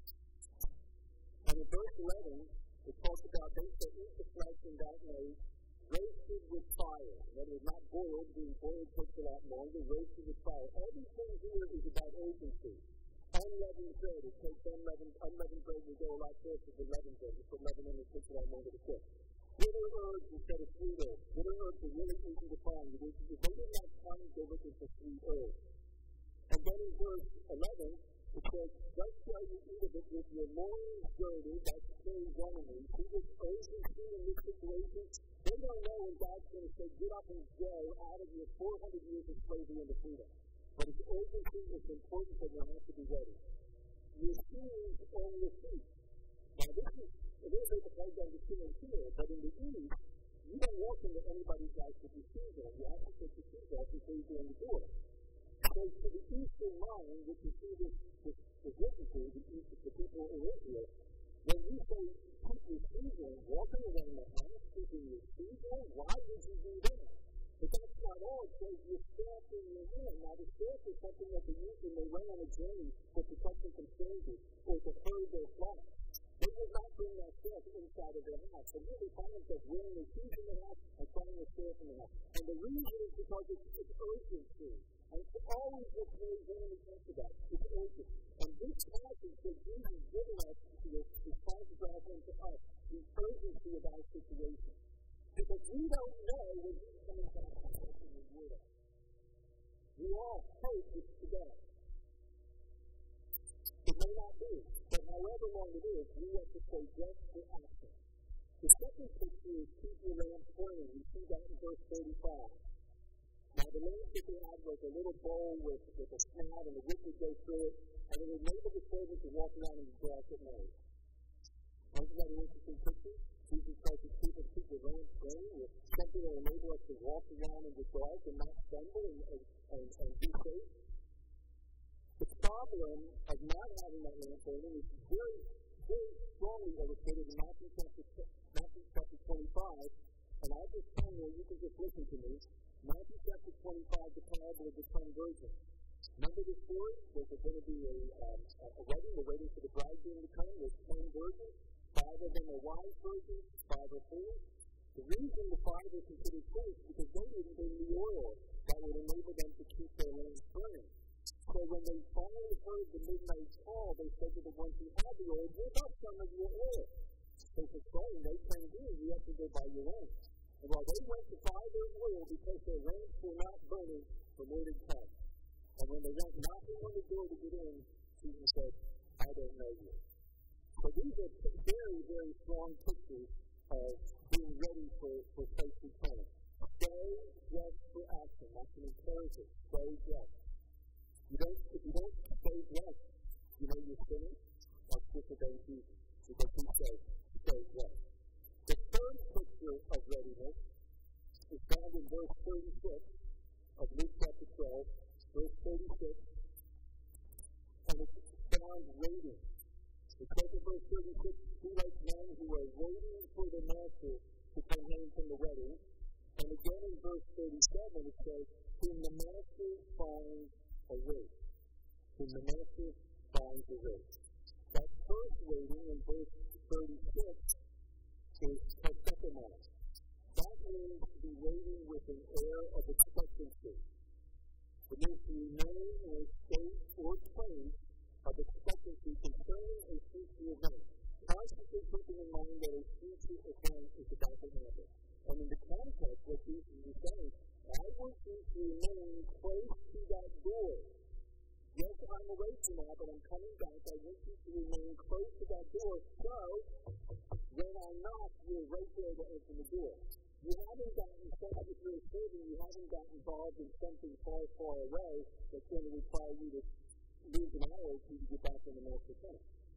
And in verse eleven, it talks about they shall eat the flesh in that way, roasted with fire. That is not boiled, being boiled takes a lot longer, roasted with fire. Everything here is about urgency. Unleavened bread, it takes unleavened, unleavened bread will go a lot faster than leavened bread. You put leaven in, it takes a lot longer to cook. Bitter herbs instead of sweet herbs. Bitter herbs are really easy to find. If they didn't have time, they're looking for sweet herbs. And then in verse eleven, it says, thus shall you eat of it with your loins girded, that's Cain's enemy. See this urgency in this situation? They don't know when God's going to say, get up and go out of your four hundred years of slavery into freedom. But it's urgency, it's important that you have to be ready. Your shoes on your feet. Now this is, it is like the place on the shoe and here, but in the East, you don't walk into anybody's house with your shoes on. You have to take your shoes off before you go in the door. So to the Eastern mind, which you see this, this, this witnesses, the, the people in Israel, when you say, keep your shoes on, walking around the house, keeping your shoes on, why would you do that? But that's not all. It says your staff in your hand. Now, the staff is something that they use when they went on a journey for protection from strangers or to herd their flock. They would not bring that staff inside of their house. So here they find themselves wearing their shoes in the house and trying their staff in the house. And the reason is because it's, it's urgency. And it's always what Mary Jane talks about. It's urgent. And this passage that Jesus is giving us to the responses that have been to us, the urgency of our situation. Because we don't know when he's coming back in the world. We all hope it's today. It may not be, but however long it is, we have to say yes to action. The second picture is keep your lamp burning. We see that in verse thirty-five. Now, the lamp that they had was a little bowl with, with a snout, and the wick would go through it, and it enabled the servant to walk around in the dark at night. Isn't that an interesting picture? Jesus tries to keep us keep the lamp burning with something that will enable us to walk around in the dark and not stumble and, and, and, and be safe. The problem of not having that lamp burning is very, very strongly illustrated in Matthew chapter, Matthew chapter twenty-five. And I'll just tell you, you can just listen to me. Matthew chapter twenty-five, the parable of the ten virgins. Remember the story? There's going to be a, um, a wedding. We're waiting for the bridegroom to come. There's ten virgins. Five of them are wise virgins. Five are foolish. The reason the five are considered foolish is because they didn't bring the oil that would enable them to keep their lamps burning. So when they finally heard the midnight call, they said to the ones who had the oil, give up some of your oil. They said, sorry, they can't do it. You have to go buy your own. And while they went to buy their oil because their lamps were not burning, the Lord had come. And when they went knocking on the door to get in, Jesus said, I don't know you. So these are very, very strong pictures of being ready for, for faith return. Stay dressed for action. That's an imperative. Stay dressed. You don't, if you don't stay dressed, you know you're sinning. That's disobeying Jesus. Because he says, stay dressed. The third picture of readiness is found in verse thirty-six of Luke chapter twelve, verse thirty-six, and it's found waiting. Because of verse thirty-six, be like men who are waiting for the master to come home from the wedding. And again in verse thirty-seven, it says, whom the master finds a wait. Whom the master finds a wait. That first waiting in verse thirty-six is prosephomai. That means to be waiting with an air of expectancy. It means to remain in a state or place of expectancy concerning a future event. Constantly keeping in mind that a future event is about to happen. And in the context, what Jesus is saying, I want you to remain close to that door. Yes, I'm away from now, but I'm coming back. I want you to remain close to that door. So, when I knock, you're right there to open the door. You haven't gotten, if you're a servant, you haven't gotten involved in something far, far away that's going to require you to lose an hour or two to get back in the master's tent.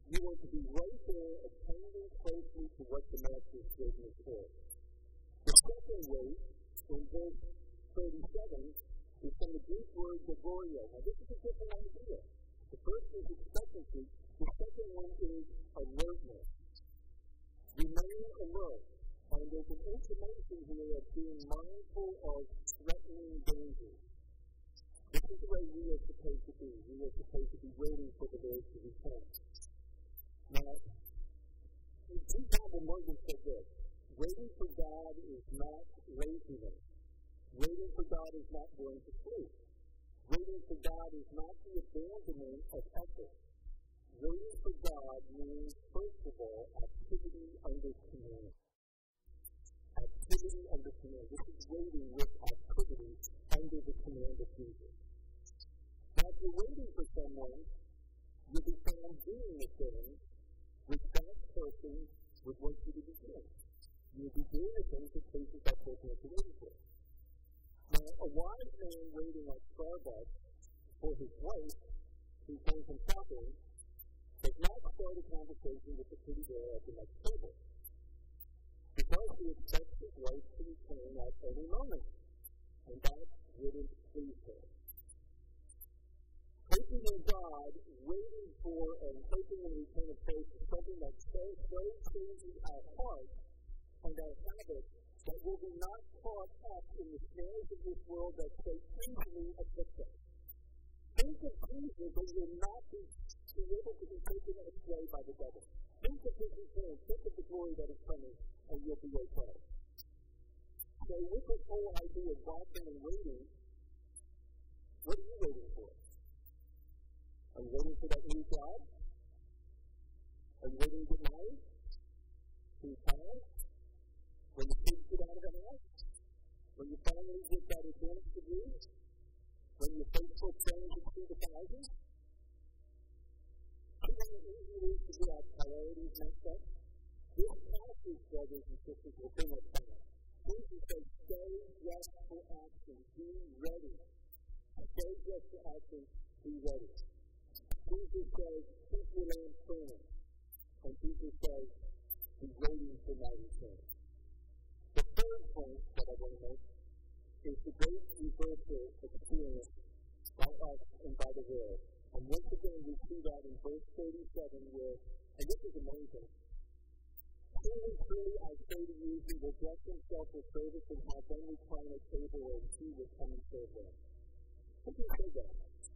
You are to be right there, attending closely to what the Master's business is. The second weight, in verse thirty-seven, is from the Greek word "gregoreo." Now, this is a different idea. The first is expectancy. The second one is alertness. Remain alert. And there's an intimation here of being mindful of threatening dangers. This is the way we are supposed to be. We are supposed to be waiting for the Lord to return. Now, G. Campbell Morgan said this: waiting for God is not laziness. Waiting for God is not going to sleep. Waiting for God is not the abandonment of effort. Waiting for God means, first of all, activity under command. Activity under command. This is waiting with activity under the command of Jesus. Now, if you're waiting for someone, you'll be found doing the things which that person would want you to be doing. You'll be doing the things that pleases that person that you're waiting for. Now, a wise man waiting at Starbucks for his wife, who's going from shopping, does not start a conversation with the pretty girl at the next table, because he expects his wife to return at any moment, and that wouldn't please her. Hoping in God, waiting for and hoping in return of faith is something that so, so changes our hearts and our habits that we will be not caught up in the snares of this world that so easily afflict us. Think of Jesus and you'll not be, be able to be taken astray by the devil. Think of his return, think of the glory that is coming, and you'll be okay. So with this whole idea of watching and waiting, what are you waiting for? Are you waiting for that new job? Are you waiting to get married? To retire? When the kids get out of the house? When you finally get that advanced degree? When your Facebook friends exceed a thousand? I know how easy it is to get our priorities messed up. This passage, brothers and sisters, will bring us back. Jesus says, stay dressed for action. Be ready. Stay dressed for action. Be ready. Jesus says, keep your lamp burning. And Jesus says, be waiting for my return. The third point that I want to make is the great reversal experienced by us and by the world. And once again, we see that in verse thirty-seven where, and this is amazing, truly, truly, I say to you, he will dress himself with service and have them recline at table and he will come and serve them. Who can say that?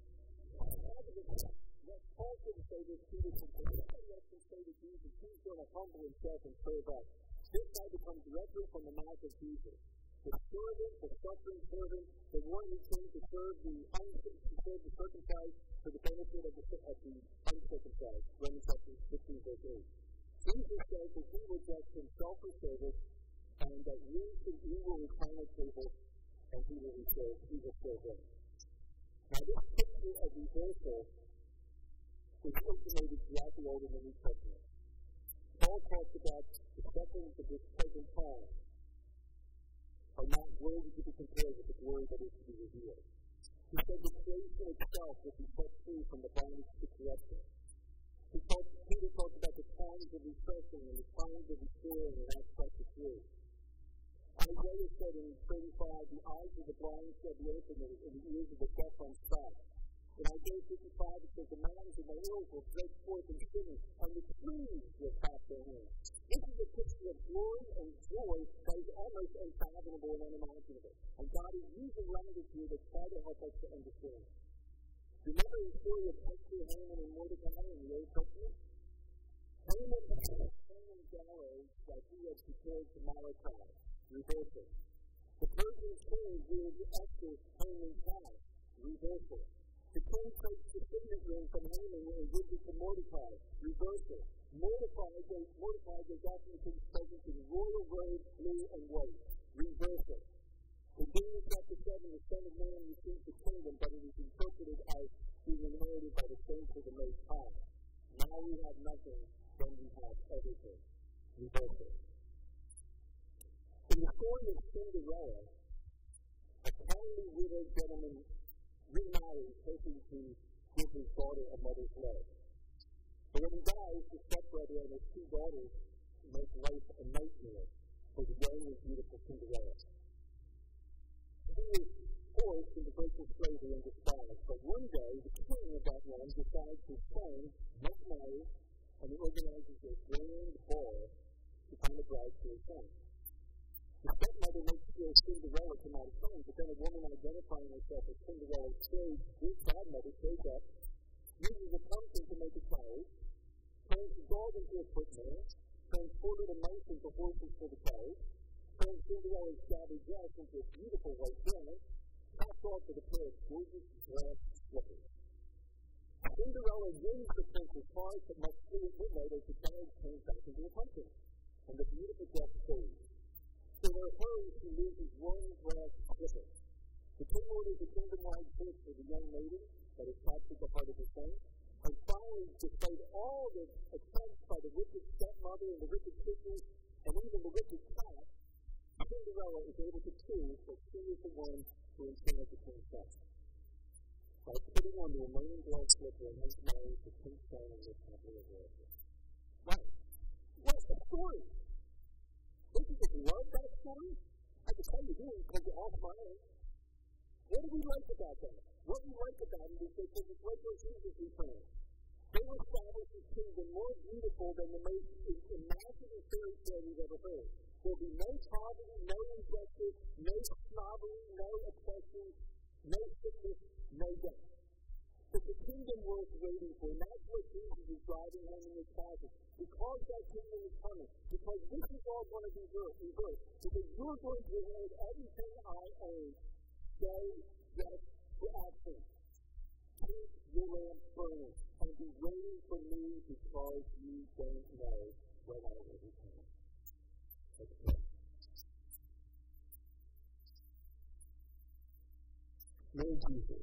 What Paul can say this, Peter can say this, nobody else can say to Jesus, he's going to humble himself and serve us. This guy becomes directly from the mouth of Jesus. The servant, the suffering servant, the one who came to serve the uncircumcised, the circumcised for the benefit of the, of the uncircumcised. Romans chapter fifteen, verse eight. Jesus says that he will dress himself for service, and that we, we will recline at table, and he will serve, he will serve them. Now, this picture of reversal is intimated throughout the Old and the New Testament. Paul talks about the sufferings of this present time are not worthy to be compared with the glory that is to be revealed. He said the creation itself will be set free from the bondage to corruption. He talks, Peter talks about the times of refreshing and the times of restoring in Acts chapter three. Isaiah said in thirty-five, the eyes of the blind shall be opened and the ears of the deaf unstopped. In Isaiah fifty-five, it says, the mountains and the hills will break forth in singing, and the trees will clap their hands. This is a picture of glory and joy that is almost unfathomable and unimaginable. And God is using language here to try to help us to understand. Remember the story of Esther, Haman, and Mordecai in the Old Testament? Haman had a flaming gallows that he had prepared to Mordecai, reversal. The Persian king gave Esther Haman's house, reversal. The king takes the signet ring from Haman and gives it to Mordecai, reversal. Mordecai goes, Mordecai goes out from the king's presence in royal robes, blue and white, reversal. In Daniel chapter seven, the Son of Man receives the kingdom, but it is interpreted as being inherited by the saints of the Most High. Now we have nothing, then we have everything. Reversal. In the story of Cinderella, a kindly widowed gentleman remarries, hoping to give his daughter a mother's love. But when he dies, and his two daughters make life a nightmare for the young and beautiful Cinderella. He is forced into breaking slavery and despise, but one day the king of that land decides his son must marry, and he organizes a grand ball to find a bride for his son. The stepmother makes sure Cinderella cannot attend, but then a woman identifying herself as Cinderella shows his godmother, shows up, uses a pumpkin to make a carriage, turns the dog into a footman, transported a mouse into horses for the carriage, turns Cinderella's shabby dress into a beautiful white gown, tops off with a pair of gorgeous glass slippers. Cinderella wins the prince's heart, but must flee at midnight as the carriage turns back into a pumpkin, and the beautiful dress fades. So in her hurry, she loses one glass slipper. The king orders a kingdom-wide feast for the young maiden that has captured the heart of her son, and finally, despite all the attempts by the wicked stepmother and the wicked sisters, and even the wicked cat, Cinderella is able to choose that she is the one who inherit the king's son. By putting on the remaining glass slipper and his marriage, the king's son is a happy ever. Right. What's the story? Don't you just love that story? I can tell you do, because you're all smiling. What do we like about that? What we like about it is that it's like where Jesus returned. They will establish a kingdom more beautiful than the most imaginative fairy tale we've ever heard. There will be no poverty, no injustice, no snobbery, no oppression, no sickness, no death. It's a kingdom worth waiting for, and that's what Jesus is driving home in this passage. Because that kingdom is coming, because this is all going to be reversed, because you're going to inherit everything I own. Say yes to action. Keep your lamp burning, and be waiting for me because you don't know when I will return. Let's pray. Lord Jesus,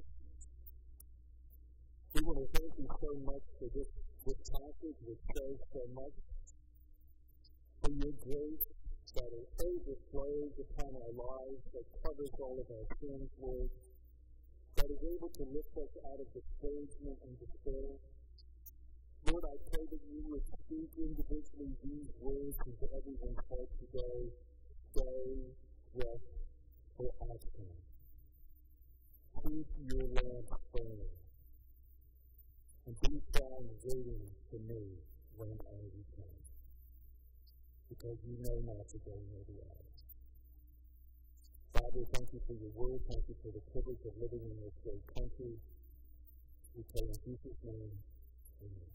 we want to thank you so much for this, this passage which shows so much, for your grace that it overflows upon our lives, that covers all of our sins, Lord, that is able to lift us out of discouragement and despair. Lord, I pray that you would speak individually these words into everyone's heart today. Stay, rest, or action. Keep your lamp burning. And be found waiting for me when I return. Because you know not the day nor the hour. Father, thank you for your word. Thank you for the privilege of living in this great country. We pray in Jesus' name. Amen.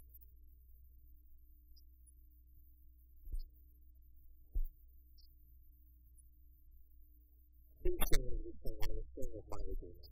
Please sing with me, sing with my agreement.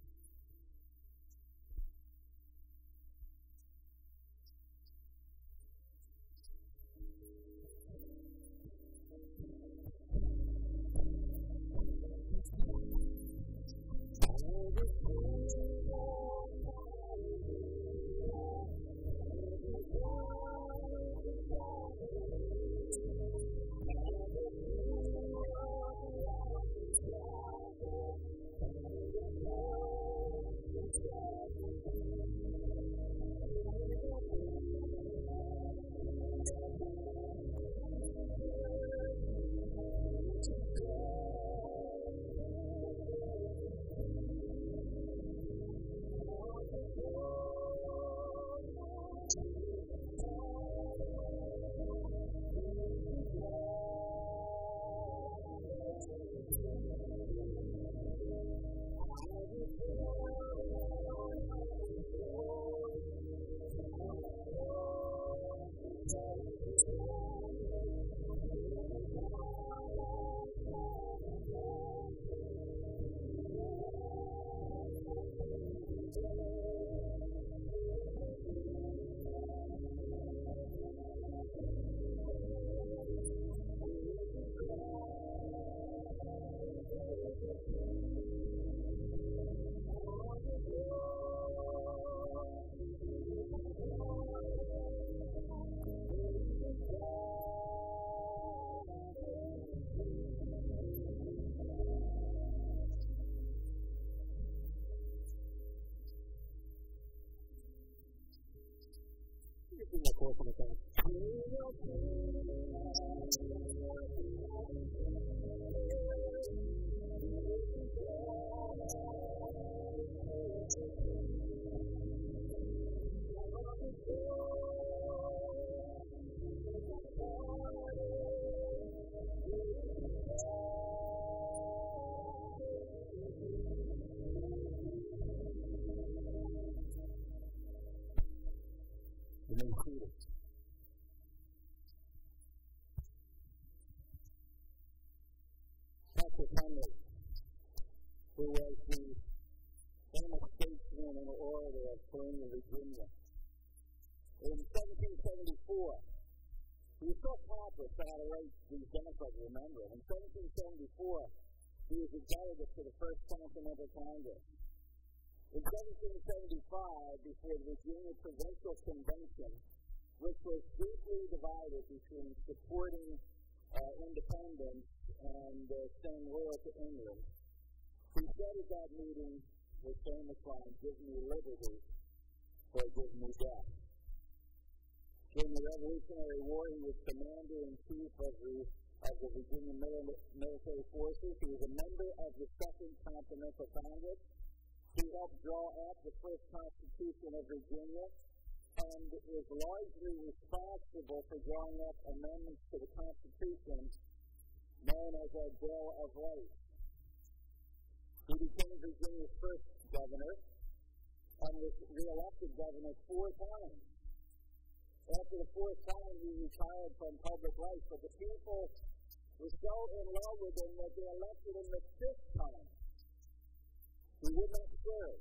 Una cosa, Patrick Henry, who was the famous statesman and orator of Columbia, Virginia. In seventeen seventy-four, he was so accomplished, I had to write these down so I can remember it. In seventeen seventy-four, he was a delegate to the First Continental Congress. In seventeen seventy-five, before the Virginia Provincial Convention, which was deeply divided between supporting uh, independence and uh, staying loyal to England, he said at that meeting his famous line, "Give me liberty or give me death." During the Revolutionary War, he was commander-in-chief of the, of the Virginia military forces. He was a member of the Second Continental Congress. He helped draw up the first Constitution of Virginia and is largely responsible for drawing up amendments to the Constitution known as our Bill of Rights. He became Virginia's first governor and was re-elected governor four times. After the fourth time, he retired from public life, but the people were so in love with him that they elected him the fifth time. He would not serve.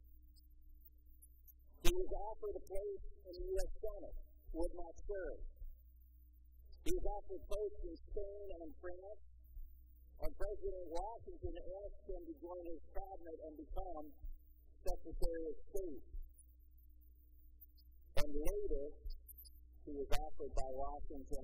He was offered a place in the U S Senate, would not serve. He was offered posts in Spain and in France, and President Washington asked him to join his cabinet and become Secretary of State. And later, he was offered by Washington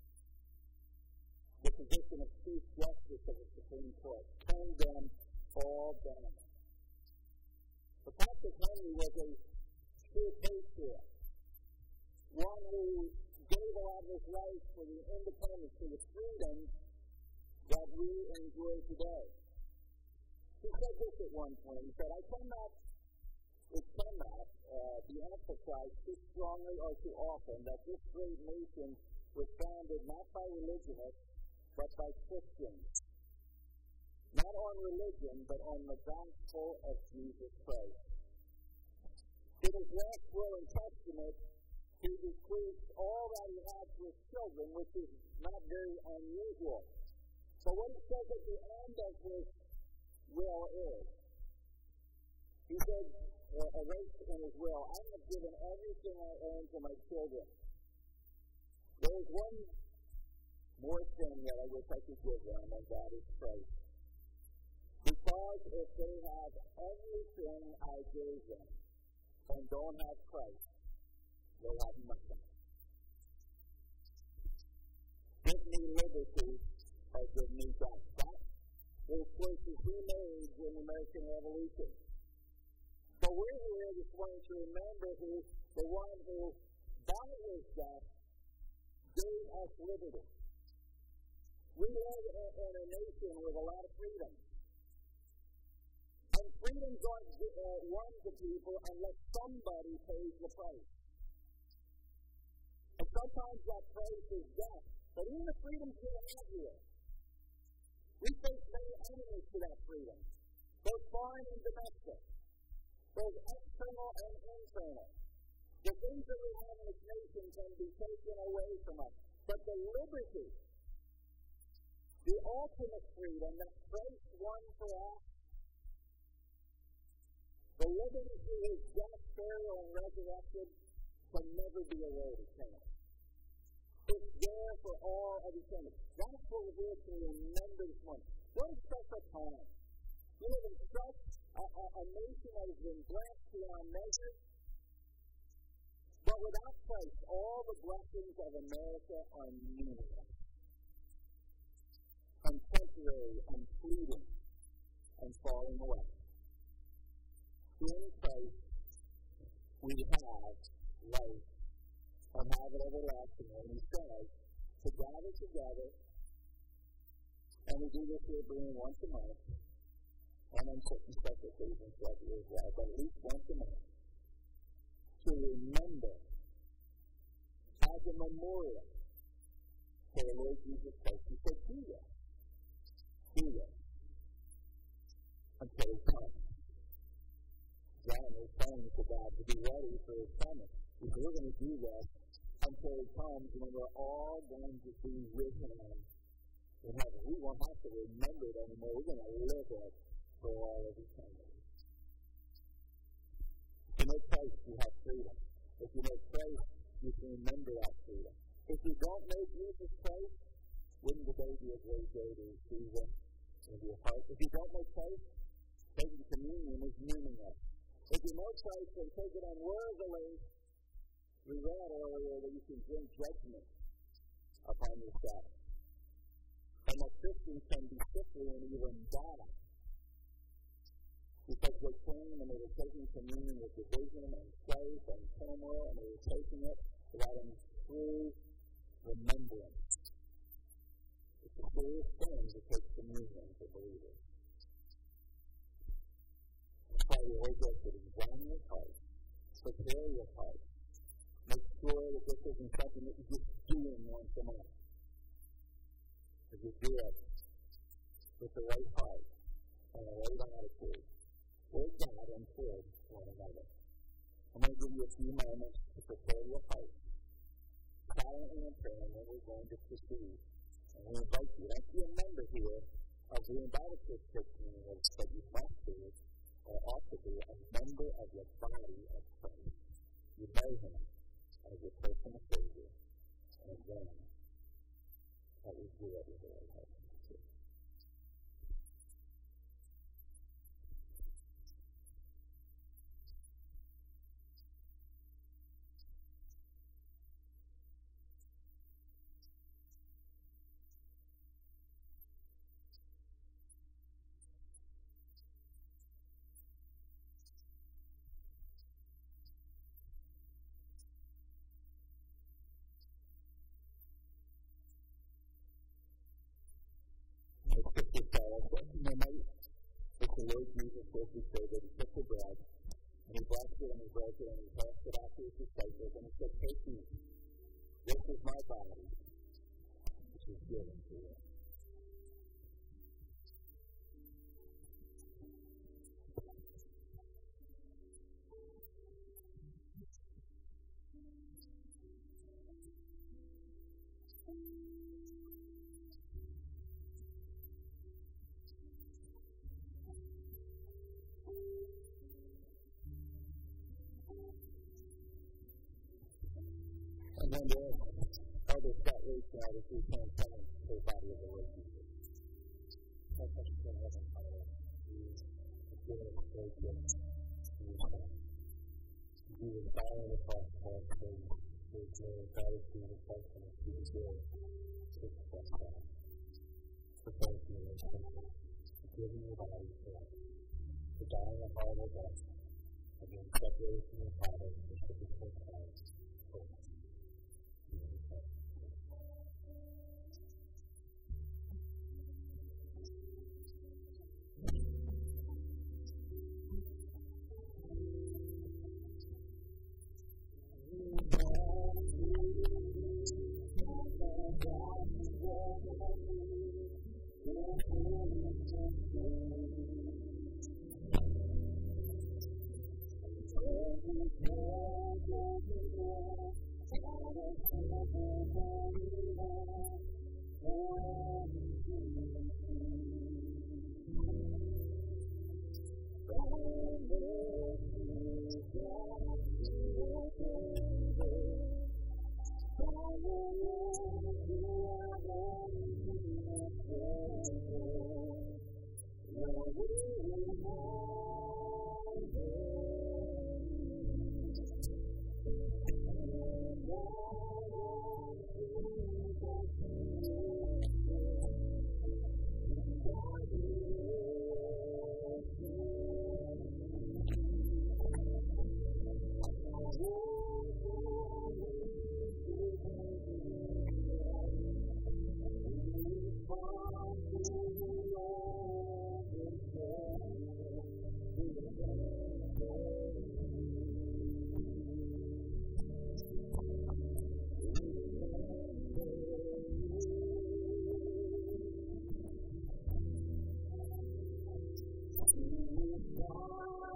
the position of Chief Justice of the Supreme Court. Turned them all down. But Patrick Henry was a true patriot, one who gave a lot of his life for the independence, for the freedoms that we enjoy today. He said this at one point. He said, I cannot, it cannot uh, be emphasized too strongly or too often that this great nation was founded not by religionists, but by Christians. Not on religion, but on the gospel of Jesus Christ. In his last will and testament, he bequeathed all that he had to his children, which is not very unusual. So what he says at the end of his will is, he said, uh, erased in his will, I have given everything I own to my children. There is one more thing that I wish I could give them, and that is Christ. Because if they have everything I gave them and don't have Christ, they have nothing. Give me liberty or give me death. That those choices he made in the American Revolution. So we're here this morning to remember who the one who, by his death, gave us liberty. We live in a nation with a lot of freedom. And freedoms aren't uh, won to people unless somebody pays the price. And sometimes that price is death. But even the freedoms we have here, we face many enemies to that freedom, both foreign and domestic, both external and internal. The things that we have in this nation can be taken away from us. But the liberty, the ultimate freedom that Christ won for us, the liberty through his death, burial, and resurrection can never be eroded, can it? It's there for all of eternity. That's what we're here to remember this morning. What a special time. We live in such a, a, a nation that has been blessed beyond measure. But without Christ, all the blessings of America are meaningless, and temporary, and fleeting, and falling away. In Christ, we have life and have it everlasting. And he says to gather together, and we do this here being once a month, and on certain special occasions throughout the year as well, but at least once a month, to remember as a memorial for the Lord Jesus Christ. He said, do that. Do that. Until he comes. John is saying to God to be ready for his coming. Because we're going to do that until he comes, when we're all going to be with him in heaven. We won't have to remember it anymore. We're going to live it for all of eternity. If you know Christ, you have freedom. If you know Christ, you can remember that freedom. If you don't know Jesus Christ, wouldn't the day be a great day to receive him into your heart? If you don't know Christ, taking communion is meaningless. If you know Christ and take it unworthily, we read earlier that you can bring judgment upon yourself. And that Christians can be sickly and even die. Because they came and they were taking communion with division and strife and turmoil, and they were taking it without any true remembrance. It's a serious thing to take communion for believers. That's why we always have to examine your heart, prepare your heart, make sure that this isn't something that you're just doing once a month. If you do it with the right heart and the right attitude, toward God and toward one another. I'm going to give you a few moments to prepare your heart, silently in prayer, and then we're going to proceed. And we invite you, don't be a member here of the Bible Church community, that you must be, or ought to be, a member of the body of Christ. You know him as your personal Savior, and then that we do it with the right heart. It's the Lord Jesus Christ who said that he took the bread, and he blessed it, and he broke it, and he passed it out to his disciples, and he said, take these. This is my body, which is given to you. And then there are others that reach out if we can't come to the body of the Lord Jesus. That's what you can have in front of us. You give us a great gift to yourself. You will follow the cross for us, so you will gratitude and thankfulness to your good to express that. So thank you, Lord, for giving your body for us, for dying a horrible death, and being separated from your Father and the physical Christ for us.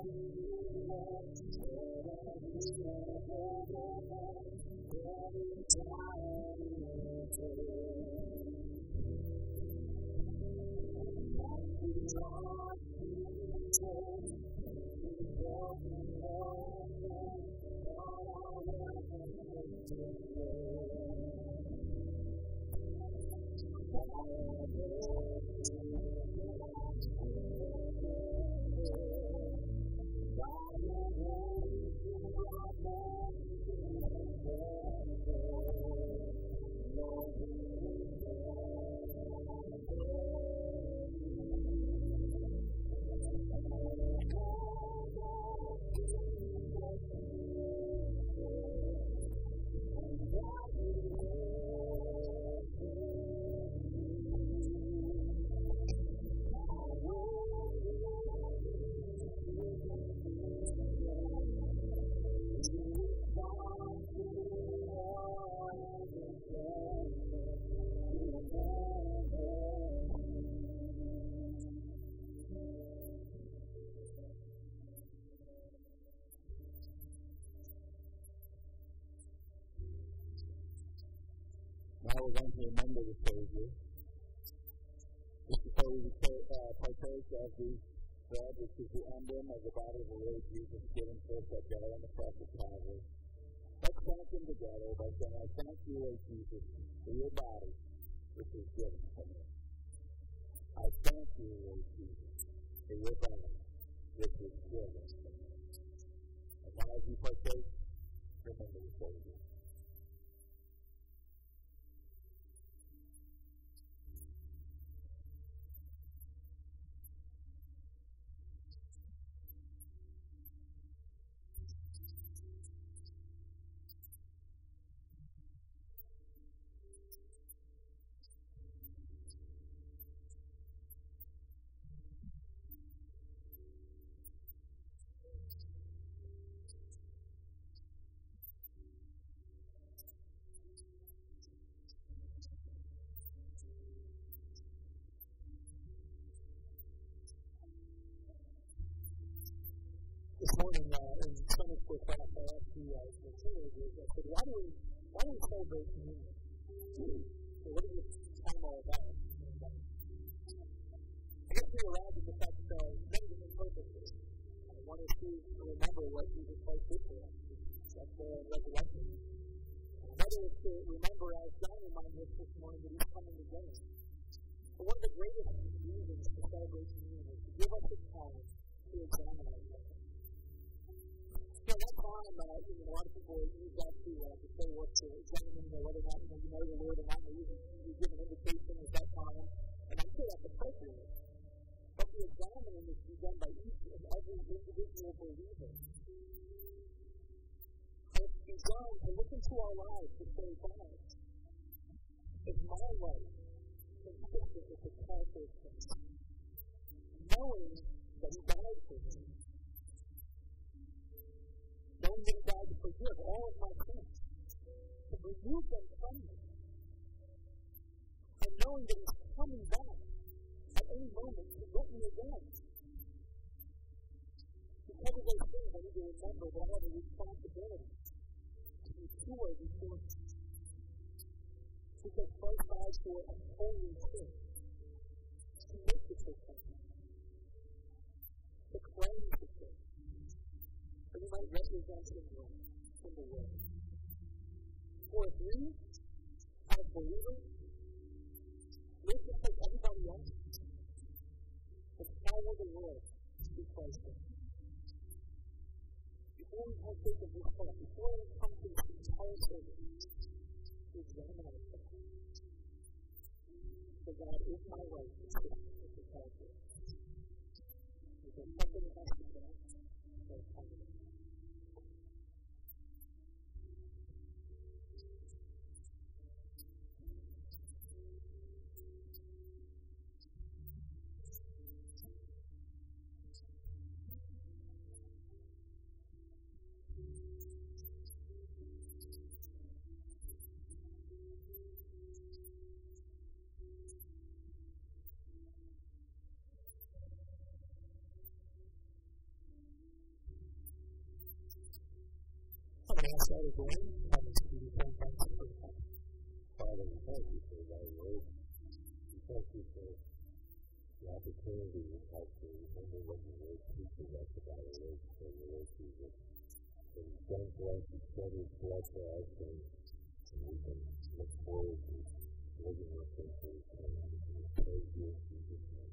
Now we're going to remember the Savior. Just before we uh, partake of the bread, which is the emblem of the body of the Lord Jesus given for us that day on the cross of Calvary. Let's thank Him together by saying, I thank you, Lord Jesus, for your body, which is given for me. I thank you, Lord Jesus, for your body, which is given for me. And now as you partake, remember the Savior. This morning, uh, in Sunday school class, I asked the, uh, the teenagers, I said, why do we, why do we celebrate communion? So what is this time all about? I guess we arrived at the fact that uh, many different purposes. Uh, one is to remember what Jesus Christ did for us. That's the resurrection. Another is to remember, as John reminded us this morning, that He's coming again. But one of the greatest reasons to celebrate communion is to give us the time to examine ourselves. So that time, uh, you know, a lot of people use that to, uh, to say what to examine, you know, whether or not you know, you know the Lord or not. You, you give an invitation at that time, and I'm sure that's appropriate. But the examining is to be done by each and every individual believer. And it's to be done to look into our lives to say, God, is my life consistent with the character of Christ? Knowing that He died for me. Knowing that He died to forgive all of my sins, to remove them from me, and knowing that He's coming back at any moment to get me again. Because of those things, I need to remember that I have a responsibility to be pure before Him. Because Christ died for a holy sin, to make the sin, to cleanse the sin. That He might represent Him in the world. For if we, as believers, live just like everybody else, then how will the world see Christ in? Before we partake of this cup, before we come to this entire service, to examine ourselves. So God, is my life consistent with the character of Christ? Is there something that has to be done? Or something? Brother Dwayne, comments to you. Thank you for the time. Father, we thank you for thy word. We thank you for the opportunity we have to remember what your word teaches us about our Lord and your Lord Jesus. And you've done for us, you've shed his blood for our sins. And we can look forward to living with him for eternity. We praise you in Jesus' name.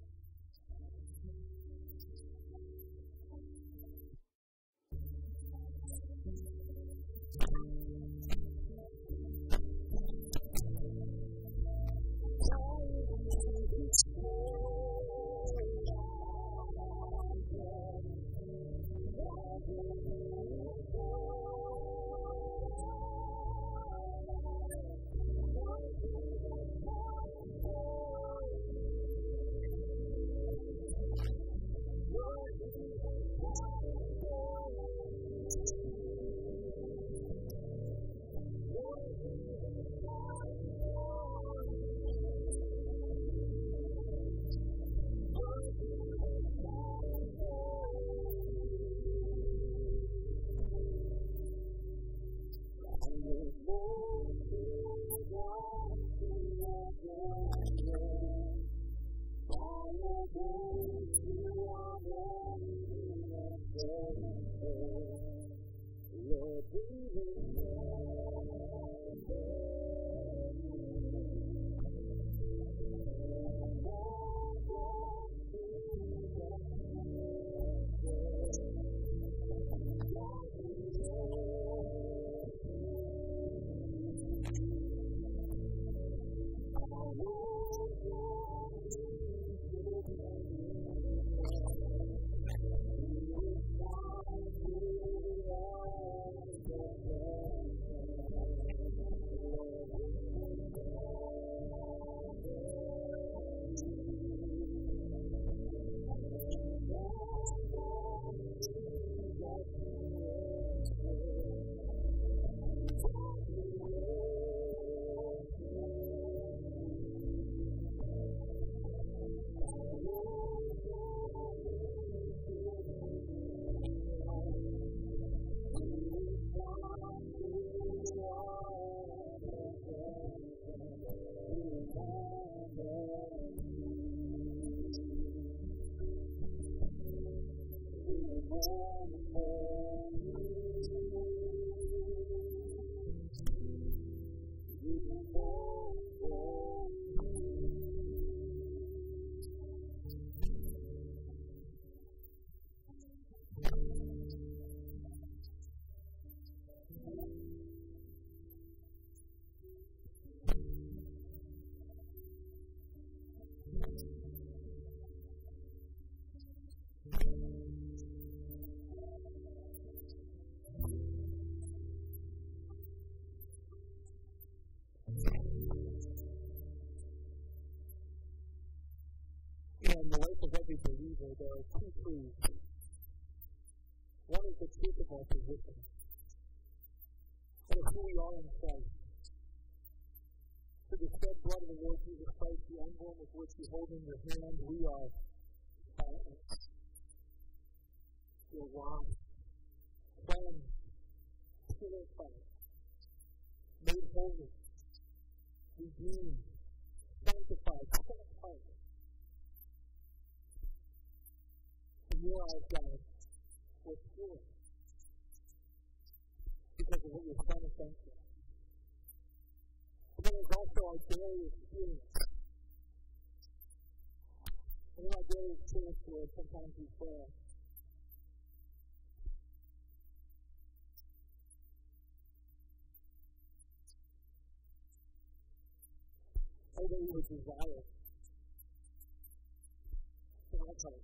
In the life of every believer, there are two truths. One is the truth of our position. That is who we are in Christ. Through the shed blood of the Lord Jesus Christ, the emblem of which you hold in your hand, we are spotless. We are washed, cleansed, purified, made holy, redeemed, sanctified, set apart. In your eyes, God, we're pure because of what your Son has done for us. But then there's also our daily experience. And in our daily experience, Lord, sometimes we fail. Although we would desire to our heart,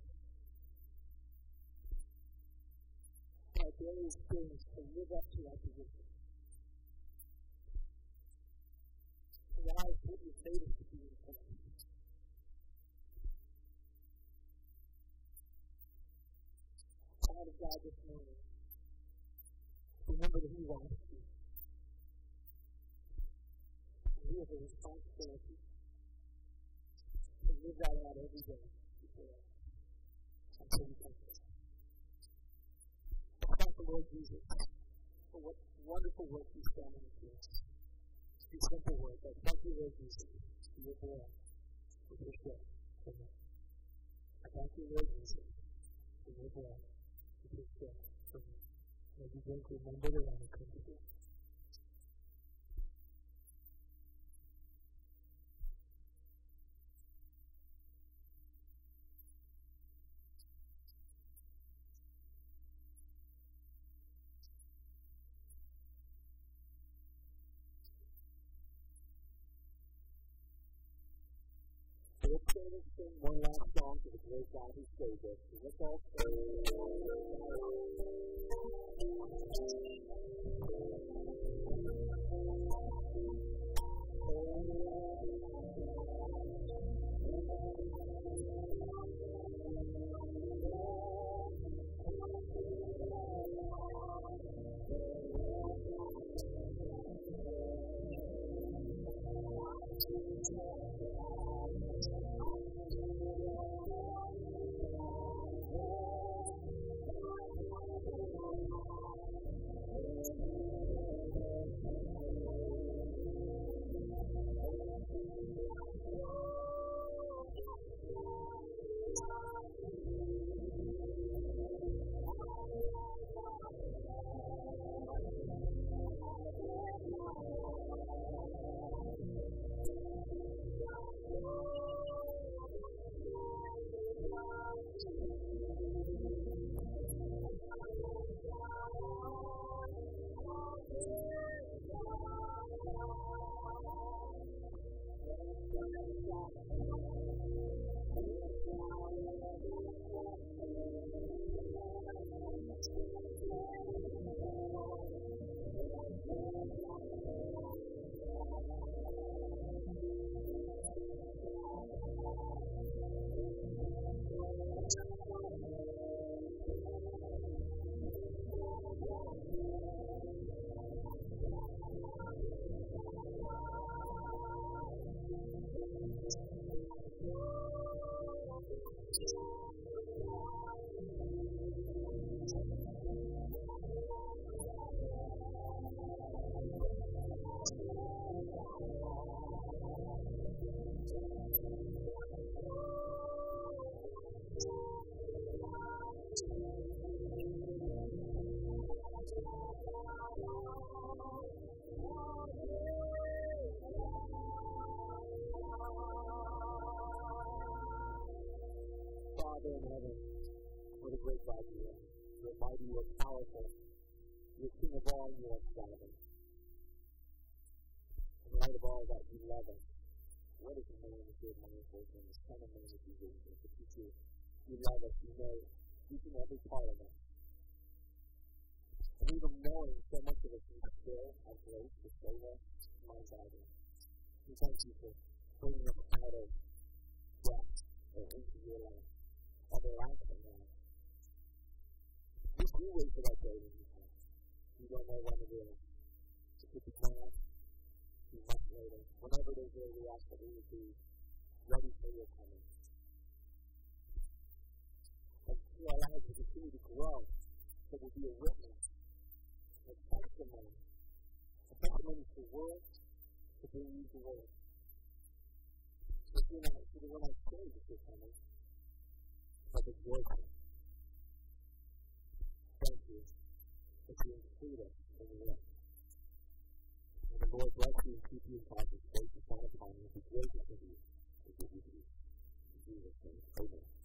our daily experience to live up to our position. Realize what you've made us to be in Christ. Child of God this morning, remember that He wants you. We have a responsibility to live that out every day before us until we come to it. Thank the Lord Jesus for for what wonderful work He's done in us. His simple work. I thank you, Lord Jesus, for your blood, for your shed for me. I thank you, Lord Jesus, for your blood, for your shed for me. May we drink, remember the one who comes to you. Let's go and sing one last song to the great God who saved us. So let's all Father in heaven, what a great God you are. You are mighty, you are powerful. You are King of all, you are sovereign. In light of all that, you love us. What is the name of your mindful and the Son of Man of Jesus? Because you, you love us, you know each and every part of us. And even knowing so much of us, you still have grace to save us, my God. We thank you for bringing us out of death and into your life. Everlasting life. We do wait for that day when you come. We don't know when it is. It could be now. It could be much later. Whenever it is there, we ask that we would be ready for your coming. And through our lives, we continue to grow, so we'll be a witness, a testimony, a testimony to the world, to bring you the word. So we're not, so we're not afraid of your coming. But it's working. Thank you that you include us in your life. May the Lord bless you and keep you in God's grace and shine upon you and be gracious with you and give you peace. In Jesus' name, amen.